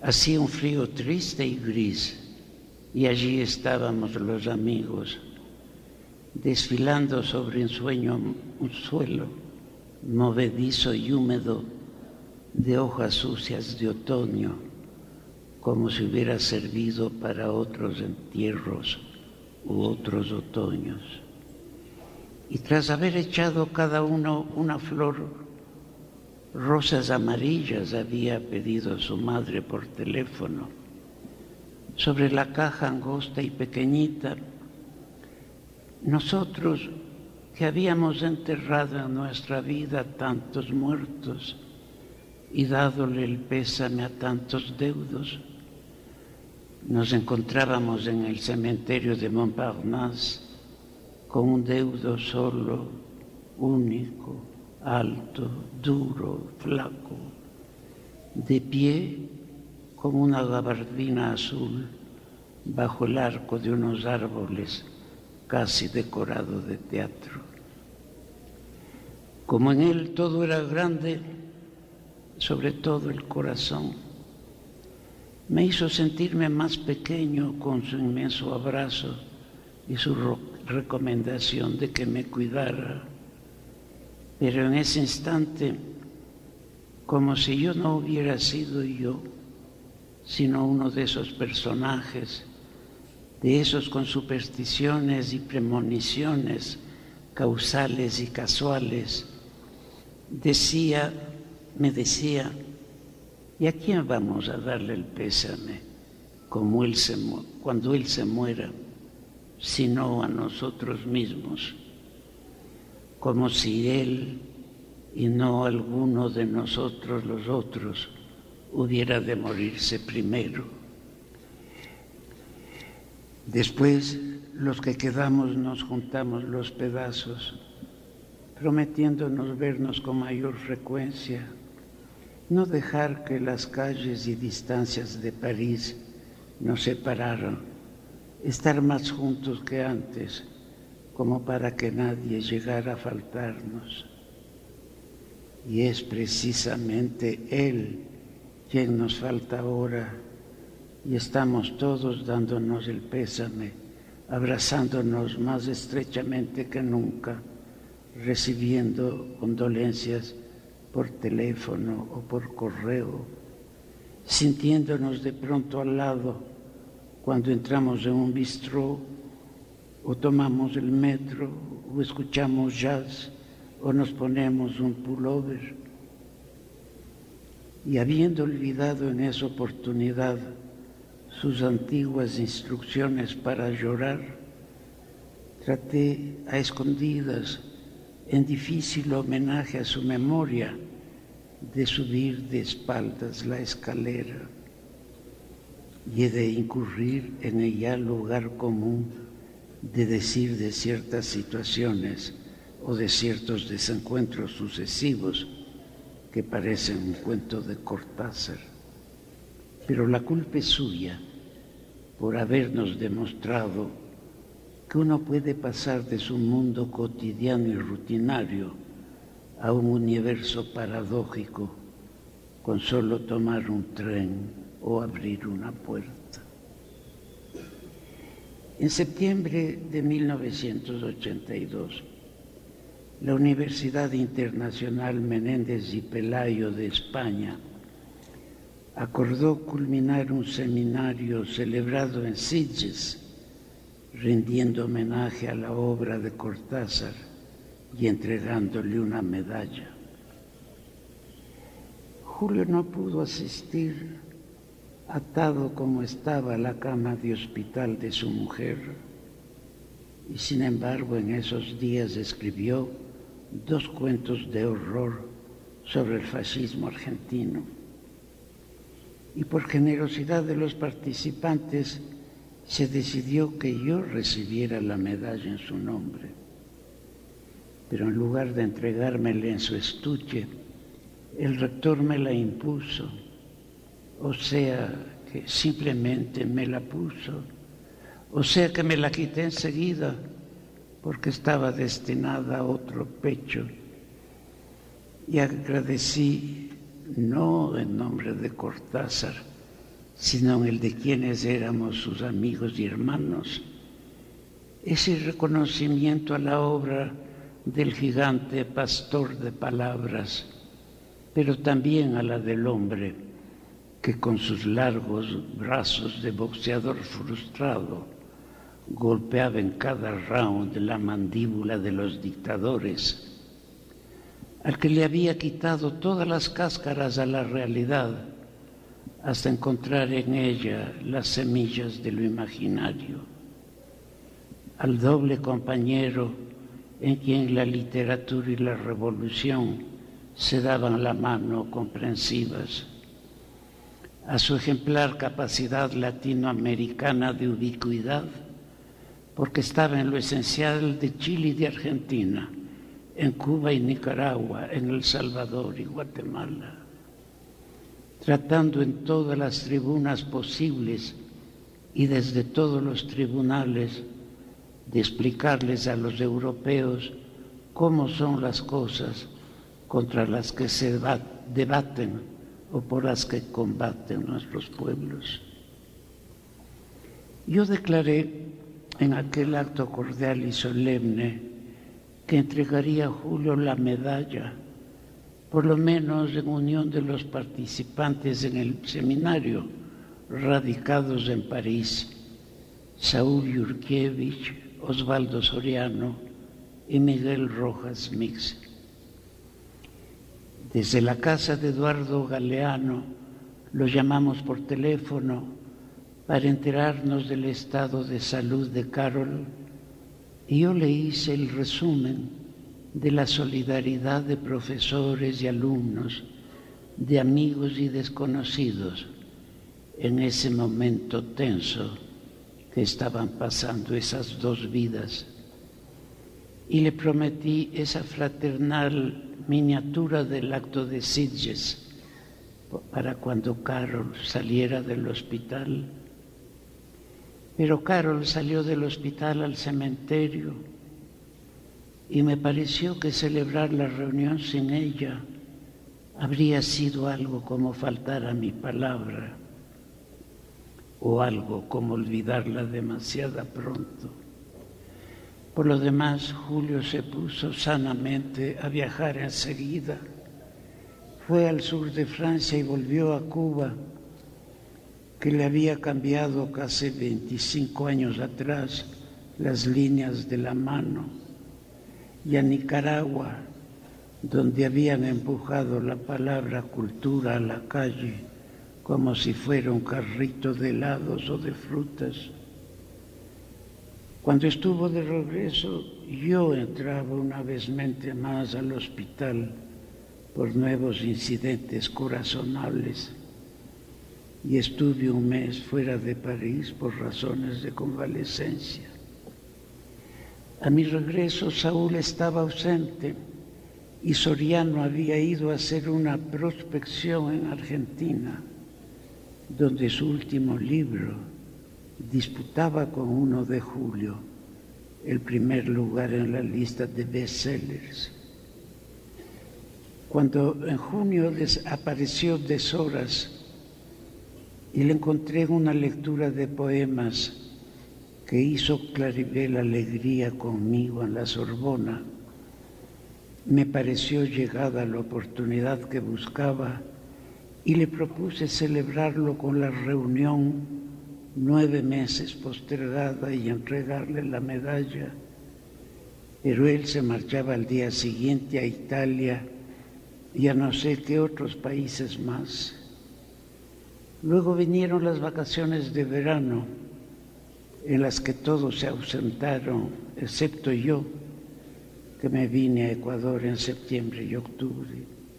Hacía un frío triste y gris, y allí estábamos los amigos, desfilando sobre un sueño, un suelo movedizo y húmedo de hojas sucias de otoño, como si hubiera servido para otros entierros u otros otoños. Y tras haber echado cada uno una flor, rosas amarillas había pedido a su madre por teléfono, sobre la caja angosta y pequeñita, nosotros que habíamos enterrado en nuestra vida tantos muertos y dádole el pésame a tantos deudos, nos encontrábamos en el cementerio de Montparnasse con un deudo solo, único, alto, duro, flaco, de pie como una gabardina azul bajo el arco de unos árboles casi decorado de teatro. Como en él todo era grande, sobre todo el corazón, me hizo sentirme más pequeño con su inmenso abrazo y su recomendación de que me cuidara. Pero en ese instante, como si yo no hubiera sido yo, sino uno de esos personajes, de esos con supersticiones y premoniciones causales y casuales, decía, me decía, ¿y a quién vamos a darle el pésame como él se, cuando él se muera, sino a nosotros mismos? Como si él y no alguno de nosotros los otros hubiera de morirse primero. Después, los que quedamos nos juntamos los pedazos, prometiéndonos vernos con mayor frecuencia, no dejar que las calles y distancias de París nos separaran, estar más juntos que antes, como para que nadie llegara a faltarnos. Y es precisamente Él quien nos falta ahora, y estamos todos dándonos el pésame, abrazándonos más estrechamente que nunca, recibiendo condolencias por teléfono o por correo, sintiéndonos de pronto al lado cuando entramos en un bistró o tomamos el metro o escuchamos jazz o nos ponemos un pullover. Y habiendo olvidado en esa oportunidad sus antiguas instrucciones para llorar, traté a escondidas, en difícil homenaje a su memoria, de subir de espaldas la escalera y de incurrir en el ya lugar común de decir de ciertas situaciones o de ciertos desencuentros sucesivos que parecen un cuento de Cortázar. Pero la culpa es suya por habernos demostrado que uno puede pasar de su mundo cotidiano y rutinario a un universo paradójico con solo tomar un tren o abrir una puerta. En septiembre de mil novecientos ochenta y dos, la Universidad Internacional Menéndez y Pelayo de España acordó culminar un seminario celebrado en Sitges, rindiendo homenaje a la obra de Cortázar y entregándole una medalla. Julio no pudo asistir, atado como estaba a la cama de hospital de su mujer, y sin embargo en esos días escribió dos cuentos de horror sobre el fascismo argentino. Y por generosidad de los participantes se decidió que yo recibiera la medalla en su nombre. Pero en lugar de entregármela en su estuche, el rector me la impuso, o sea que simplemente me la puso, o sea que me la quité enseguida porque estaba destinada a otro pecho, y agradecí, no en nombre de Cortázar, sino en el de quienes éramos sus amigos y hermanos. Ese reconocimiento a la obra del gigante pastor de palabras, pero también a la del hombre que con sus largos brazos de boxeador frustrado golpeaba en cada round la mandíbula de los dictadores, al que le había quitado todas las cáscaras a la realidad hasta encontrar en ella las semillas de lo imaginario, al doble compañero en quien la literatura y la revolución se daban la mano comprensivas, a su ejemplar capacidad latinoamericana de ubicuidad, porque estaba en lo esencial de Chile y de Argentina, en Cuba y Nicaragua, en El Salvador y Guatemala, tratando en todas las tribunas posibles y desde todos los tribunales de explicarles a los europeos cómo son las cosas contra las que se debaten o por las que combaten nuestros pueblos. Yo declaré en aquel acto cordial y solemne que entregaría a Julio la medalla, por lo menos en unión de los participantes en el seminario radicados en París, Saúl Yurkiewicz, Osvaldo Soriano y Miguel Rojas Mix. Desde la casa de Eduardo Galeano lo llamamos por teléfono para enterarnos del estado de salud de Carol, y yo le hice el resumen de la solidaridad de profesores y alumnos, de amigos y desconocidos en ese momento tenso que estaban pasando esas dos vidas. Y le prometí esa fraternal miniatura del acto de Sitges para cuando Carol saliera del hospital. Pero Carol salió del hospital al cementerio y me pareció que celebrar la reunión sin ella habría sido algo como faltar a mi palabra o algo como olvidarla demasiado pronto. Por lo demás, Julio se puso sanamente a viajar enseguida. Fue al sur de Francia y volvió a Cuba, que le había cambiado casi veinticinco años atrás las líneas de la mano, y a Nicaragua, donde habían empujado la palabra cultura a la calle como si fuera un carrito de helados o de frutas. Cuando estuvo de regreso, yo entraba una vez más al hospital por nuevos incidentes corazonables y estuve un mes fuera de París por razones de convalecencia. A mi regreso, Saúl estaba ausente y Soriano había ido a hacer una prospección en Argentina, donde su último libro disputaba con uno de Julio el primer lugar en la lista de bestsellers. Cuando en junio apareció Deshoras y le encontré en una lectura de poemas que hizo Claribel Alegría conmigo en la Sorbona, me pareció llegada la oportunidad que buscaba y le propuse celebrarlo con la reunión nueve meses postergada y entregarle la medalla, pero él se marchaba al día siguiente a Italia y a no sé qué otros países más. Luego vinieron las vacaciones de verano, en las que todos se ausentaron, excepto yo, que me vine a Ecuador en septiembre y octubre.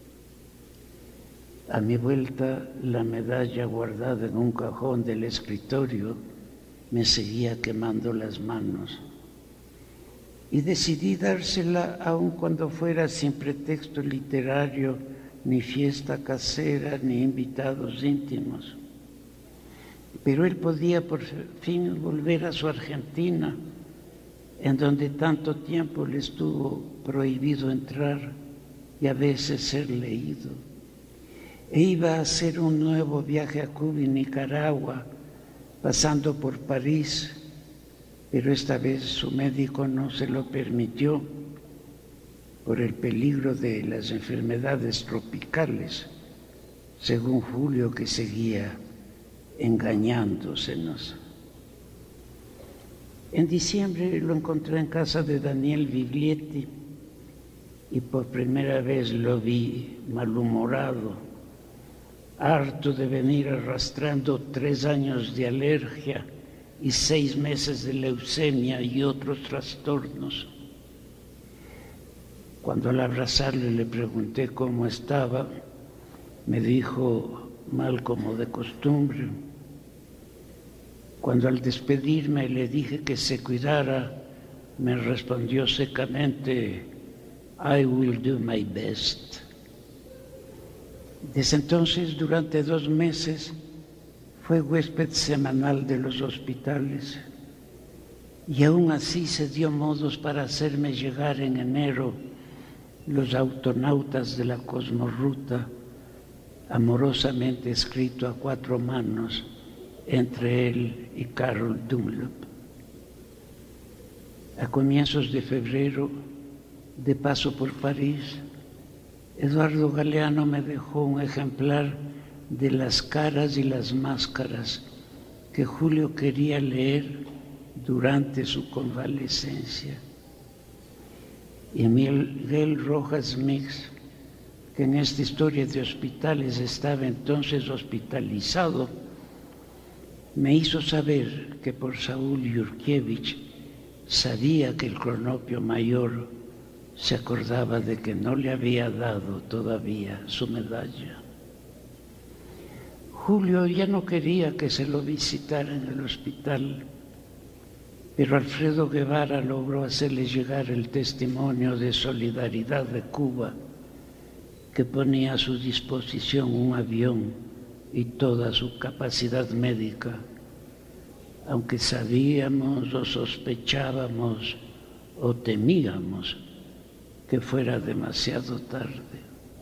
A mi vuelta, la medalla guardada en un cajón del escritorio me seguía quemando las manos. Y decidí dársela aun cuando fuera sin pretexto literario, ni fiesta casera, ni invitados íntimos. Pero él podía por fin volver a su Argentina, en donde tanto tiempo le estuvo prohibido entrar y a veces ser leído. e iba a hacer un nuevo viaje a Cuba y Nicaragua, pasando por París, pero esta vez su médico no se lo permitió por el peligro de las enfermedades tropicales, según Julio, que seguía engañándosenos. En diciembre lo encontré en casa de Daniel Viglietti y por primera vez lo vi malhumorado, harto de venir arrastrando tres años de alergia y seis meses de leucemia y otros trastornos. Cuando al abrazarle le pregunté cómo estaba, me dijo mal como de costumbre. Cuando al despedirme le dije que se cuidara, me respondió secamente, I will do my best. Desde entonces, durante dos meses, fue huésped semanal de los hospitales y aún así se dio modos para hacerme llegar en enero los autonautas de la Cosmorruta, amorosamente escrito a cuatro manos entre él y Carol Dunlop. A comienzos de febrero, de paso por París, Eduardo Galeano me dejó un ejemplar de Las caras y las máscaras que Julio quería leer durante su convalecencia. Y Miguel Rojas Mix, que en esta historia de hospitales estaba entonces hospitalizado, me hizo saber que por Saúl Yurkiewicz sabía que el cronopio mayor se acordaba de que no le había dado todavía su medalla. Julio ya no quería que se lo visitara en el hospital, pero Alfredo Guevara logró hacerle llegar el testimonio de solidaridad de Cuba, que ponía a su disposición un avión y toda su capacidad médica, aunque sabíamos o sospechábamos o temíamos que fuera demasiado tarde.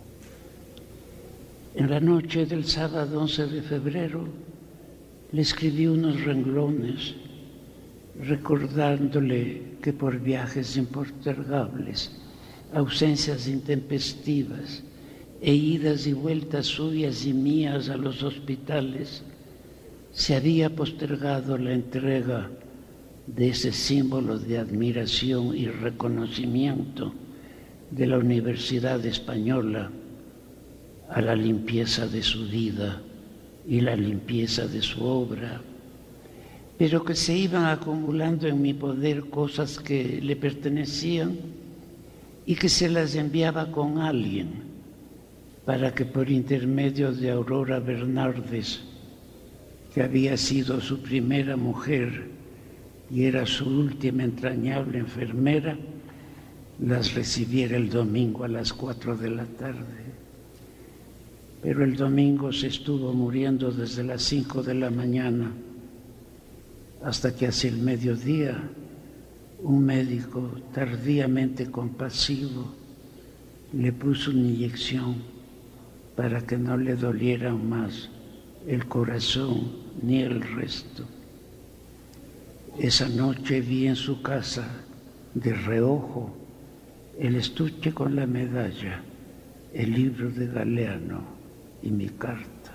En la noche del sábado once de febrero le escribí unos renglones recordándole que por viajes impostergables, ausencias intempestivas e idas y vueltas suyas y mías a los hospitales, se había postergado la entrega de ese símbolo de admiración y reconocimiento de la Universidad Española a la limpieza de su vida y la limpieza de su obra, pero que se iban acumulando en mi poder cosas que le pertenecían y que se las enviaba con alguien para que por intermedio de Aurora Bernardes, que había sido su primera mujer y era su última entrañable enfermera, las recibiera el domingo a las cuatro de la tarde. Pero el domingo se estuvo muriendo desde las cinco de la mañana hasta que hacia el mediodía un médico tardíamente compasivo le puso una inyección para que no le doliera más el corazón ni el resto. Esa noche vi en su casa, de reojo, el estuche con la medalla, el libro de Galeano y mi carta.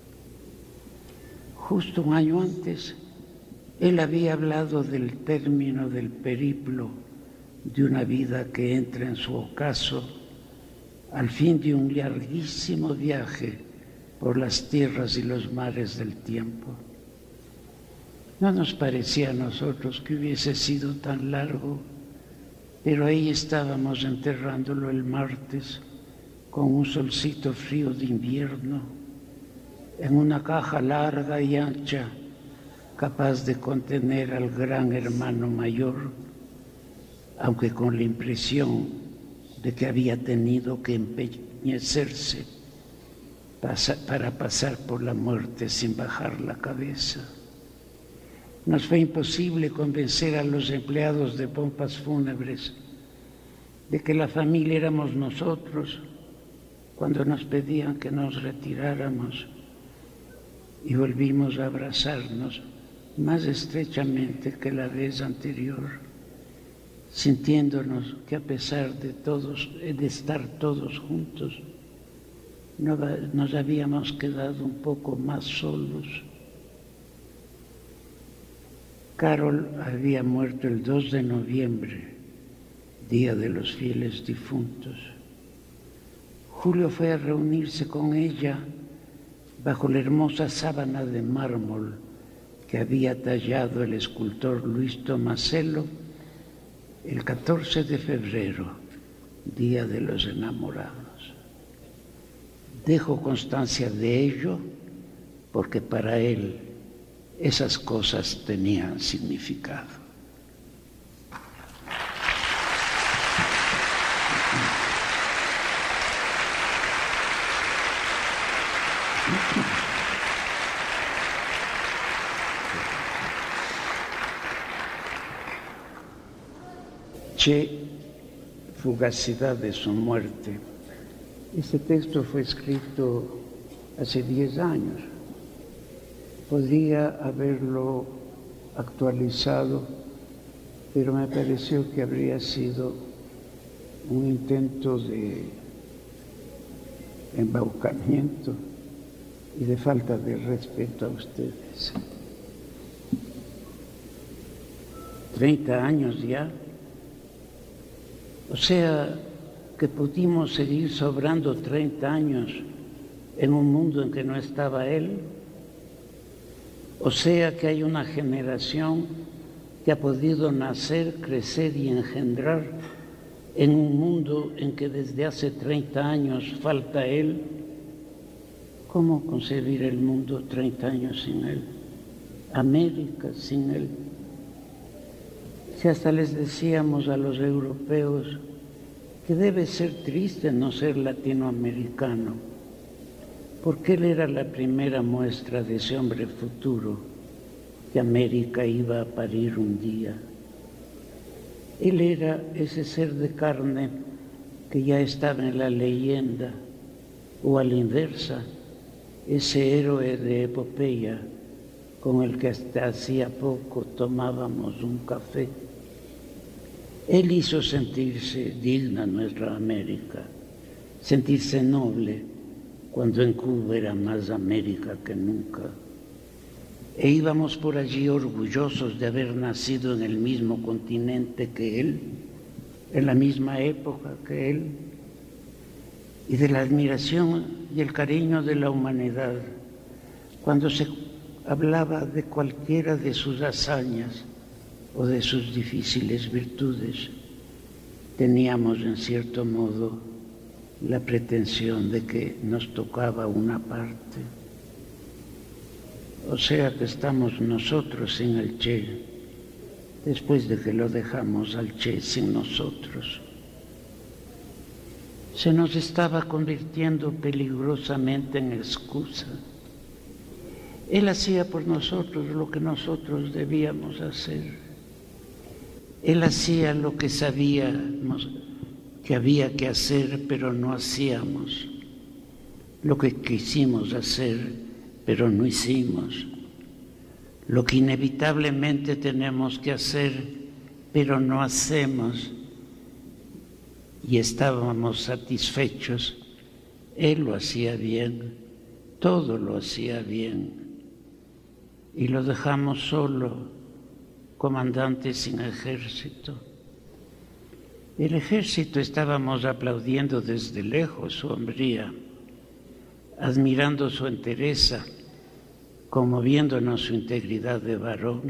Justo un año antes, él había hablado del término del periplo de una vida que entra en su ocaso al fin de un larguísimo viaje por las tierras y los mares del tiempo. No nos parecía a nosotros que hubiese sido tan largo, pero ahí estábamos enterrándolo el martes con un solcito frío de invierno, en una caja larga y ancha, capaz de contener al gran hermano mayor, aunque con la impresión de que había tenido que empeñecerse para pasar por la muerte sin bajar la cabeza. Nos fue imposible convencer a los empleados de pompas fúnebres de que la familia éramos nosotros, cuando nos pedían que nos retiráramos y volvimos a abrazarnos más estrechamente que la vez anterior, sintiéndonos que a pesar de todos, de estar todos juntos, nos habíamos quedado un poco más solos. Carol había muerto el dos de noviembre, Día de los Fieles Difuntos. Julio fue a reunirse con ella bajo la hermosa sábana de mármol que había tallado el escultor Luis Tomasello el catorce de febrero, Día de los Enamorados. Dejo constancia de ello porque para él esas cosas tenían significado. Che, fugacidad de su muerte. Este texto fue escrito hace diez años. Podría haberlo actualizado, pero me pareció que habría sido un intento de embaucamiento y de falta de respeto a ustedes. Treinta años ya. O sea, que pudimos seguir sobrando treinta años en un mundo en que no estaba él. O sea, que hay una generación que ha podido nacer, crecer y engendrar en un mundo en que desde hace treinta años falta él. ¿Cómo concebir el mundo treinta años sin él? América sin él. Si hasta les decíamos a los europeos que debe ser triste no ser latinoamericano, porque él era la primera muestra de ese hombre futuro que América iba a parir un día. Él era ese ser de carne que ya estaba en la leyenda, o a la inversa, ese héroe de epopeya con el que hasta hacía poco tomábamos un café. Él hizo sentirse digna nuestra América, sentirse noble, cuando en Cuba era más América que nunca. E íbamos por allí orgullosos de haber nacido en el mismo continente que él, en la misma época que él, y de la admiración y el cariño de la humanidad, cuando se hablaba de cualquiera de sus hazañas o de sus difíciles virtudes, teníamos en cierto modo la pretensión de que nos tocaba una parte. O sea que estamos nosotros sin el Che, después de que lo dejamos al Che sin nosotros. Se nos estaba convirtiendo peligrosamente en excusa. Él hacía por nosotros lo que nosotros debíamos hacer. Él hacía lo que sabíamos que había que hacer, pero no hacíamos. Lo que quisimos hacer, pero no hicimos. Lo que inevitablemente tenemos que hacer, pero no hacemos. Y estábamos satisfechos. Él lo hacía bien, todo lo hacía bien. Y lo dejamos solo, comandante sin ejército. El ejército estábamos aplaudiendo desde lejos su hombría, admirando su entereza, conmoviéndonos su integridad de varón.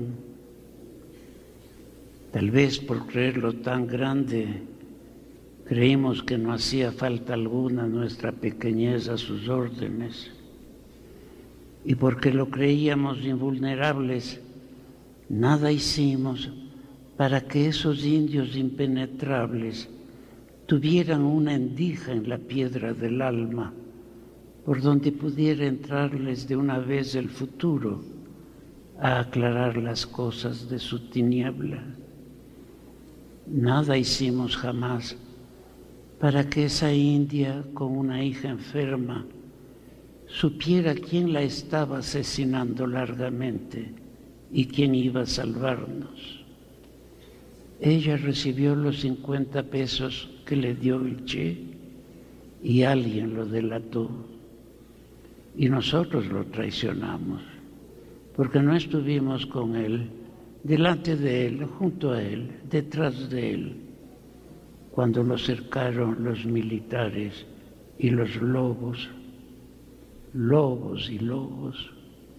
Tal vez por creerlo tan grande, creímos que no hacía falta alguna nuestra pequeñez a sus órdenes. Y porque lo creíamos invulnerables, nada hicimos para que esos indios impenetrables tuvieran una endija en la piedra del alma, por donde pudiera entrarles de una vez el futuro a aclarar las cosas de su tiniebla. Nada hicimos jamás para que esa india con una hija enferma supiera quién la estaba asesinando largamente y quién iba a salvarnos. Ella recibió los cincuenta pesos que le dio el Che y alguien lo delató y nosotros lo traicionamos porque no estuvimos con él, delante de él, junto a él, detrás de él, cuando lo cercaron los militares y los lobos, lobos y lobos.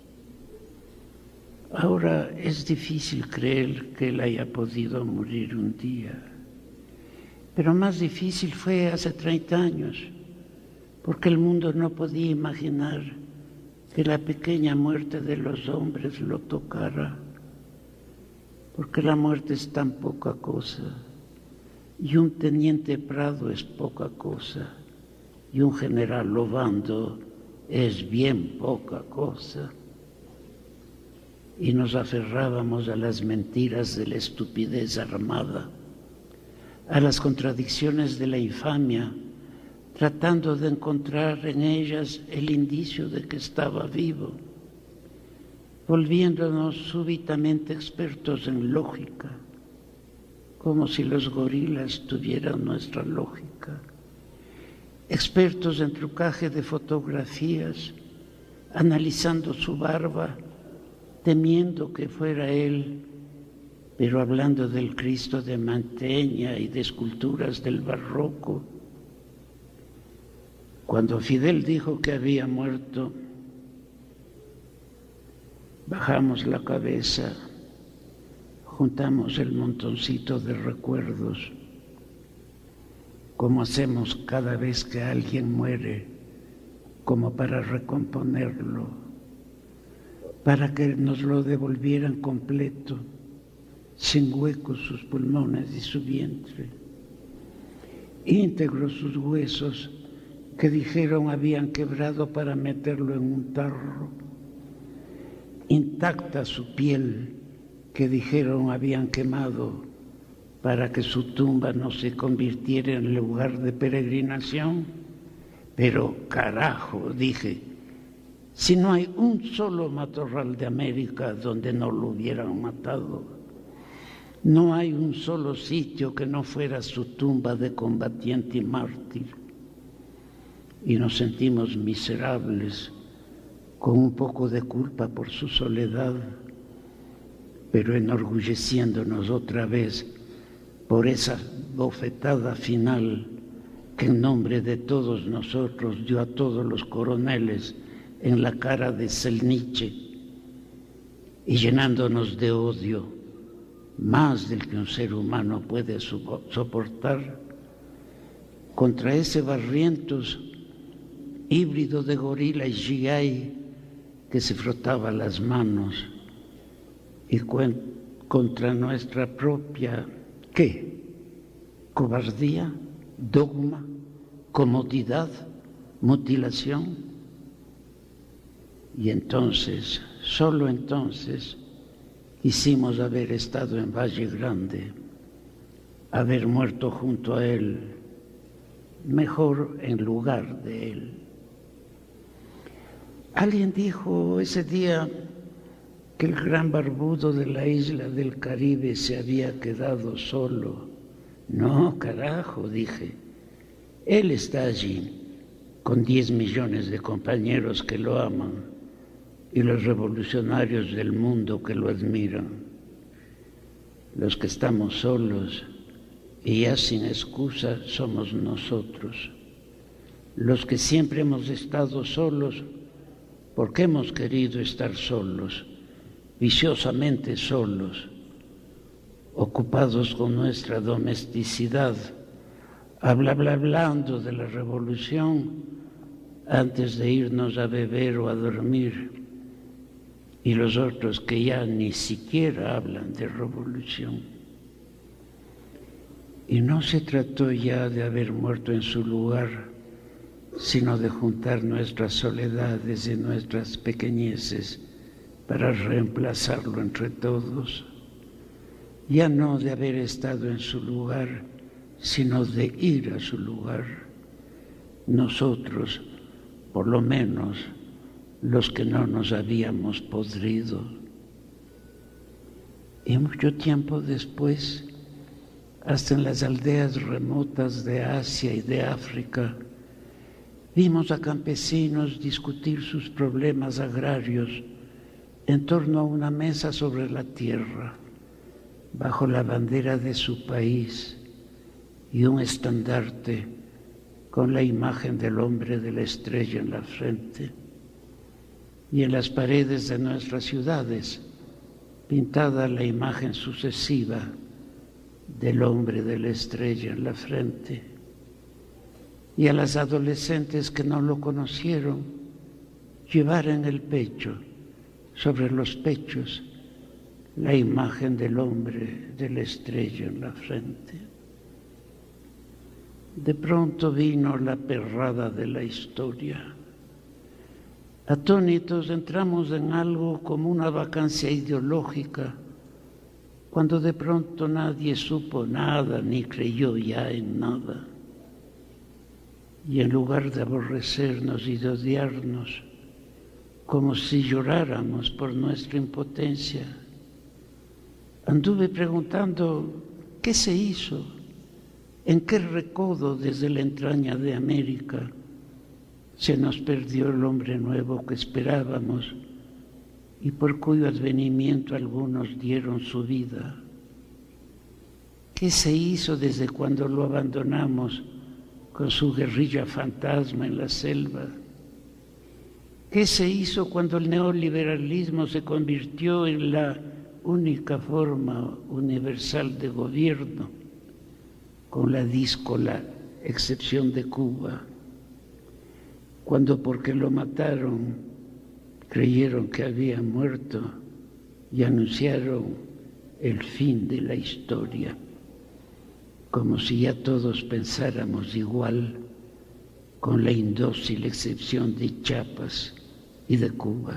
Ahora es difícil creer que él haya podido morir un día, pero más difícil fue hace treinta años, porque el mundo no podía imaginar que la pequeña muerte de los hombres lo tocara, porque la muerte es tan poca cosa, y un teniente Prado es poca cosa, y un general Obando es bien poca cosa. Y nos aferrábamos a las mentiras de la estupidez armada, a las contradicciones de la infamia, tratando de encontrar en ellas el indicio de que estaba vivo, volviéndonos súbitamente expertos en lógica, como si los gorilas tuvieran nuestra lógica, expertos en trucaje de fotografías, analizando su barba, temiendo que fuera él, pero hablando del Cristo de Manteña y de esculturas del barroco. Cuando Fidel dijo que había muerto, bajamos la cabeza, juntamos el montoncito de recuerdos, como hacemos cada vez que alguien muere, como para recomponerlo, para que nos lo devolvieran completo, sin huecos sus pulmones y su vientre, íntegros sus huesos que dijeron habían quebrado para meterlo en un tarro, intacta su piel que dijeron habían quemado para que su tumba no se convirtiera en lugar de peregrinación. Pero carajo, dije, si no hay un solo matorral de América donde no lo hubieran matado, no hay un solo sitio que no fuera su tumba de combatiente y mártir. Y nos sentimos miserables, con un poco de culpa por su soledad, pero enorgulleciéndonos otra vez por esa bofetada final que en nombre de todos nosotros dio a todos los coroneles en la cara de Selniche, y llenándonos de odio, más del que un ser humano puede soportar, contra ese Barrientos híbrido de gorila y G I que se frotaba las manos, y contra nuestra propia, ¿qué? Cobardía, dogma, comodidad, mutilación. Y entonces, solo entonces, quisimos haber estado en Valle Grande, haber muerto junto a él, mejor en lugar de él. Alguien dijo ese día que el gran barbudo de la isla del Caribe se había quedado solo. No, carajo, dije, él está allí con diez millones de compañeros que lo aman y los revolucionarios del mundo que lo admiran. Los que estamos solos y ya sin excusa somos nosotros, los que siempre hemos estado solos porque hemos querido estar solos, viciosamente solos, ocupados con nuestra domesticidad, habla, habla, hablando de la revolución antes de irnos a beber o a dormir, y los otros que ya ni siquiera hablan de revolución. Y no se trató ya de haber muerto en su lugar, sino de juntar nuestras soledades y nuestras pequeñeces para reemplazarlo entre todos. Ya no de haber estado en su lugar, sino de ir a su lugar. Nosotros, por lo menos, los que no nos habíamos podrido. Y mucho tiempo después, hasta en las aldeas remotas de Asia y de África, vimos a campesinos discutir sus problemas agrarios en torno a una mesa sobre la tierra, bajo la bandera de su país y un estandarte con la imagen del hombre de la estrella en la frente. Y en las paredes de nuestras ciudades, pintada la imagen sucesiva del hombre de la estrella en la frente. Y a las adolescentes que no lo conocieron, llevar en el pecho, sobre los pechos, la imagen del hombre de la estrella en la frente. De pronto vino la perrada de la historia. Atónitos entramos en algo como una vacancia ideológica, cuando de pronto nadie supo nada ni creyó ya en nada. Y en lugar de aborrecernos y de odiarnos, como si lloráramos por nuestra impotencia, anduve preguntando qué se hizo, en qué recodo desde la entraña de América se nos perdió el hombre nuevo que esperábamos y por cuyo advenimiento algunos dieron su vida. ¿Qué se hizo desde cuando lo abandonamos con su guerrilla fantasma en la selva? ¿Qué se hizo cuando el neoliberalismo se convirtió en la única forma universal de gobierno, con la díscola excepción de Cuba? Cuando porque lo mataron creyeron que había muerto y anunciaron el fin de la historia, como si ya todos pensáramos igual, con la indócil excepción de Chiapas y de Cuba.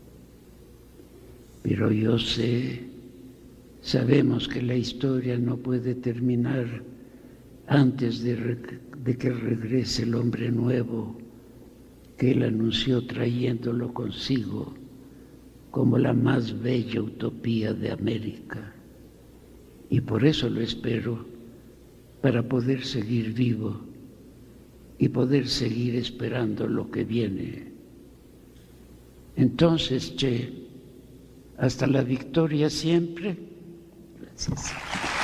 Pero yo sé, sabemos que la historia no puede terminar antes de, de que regrese el hombre nuevo que él anunció trayéndolo consigo como la más bella utopía de América. Y por eso lo espero, para poder seguir vivo y poder seguir esperando lo que viene. Entonces, Che, hasta la victoria siempre. Gracias.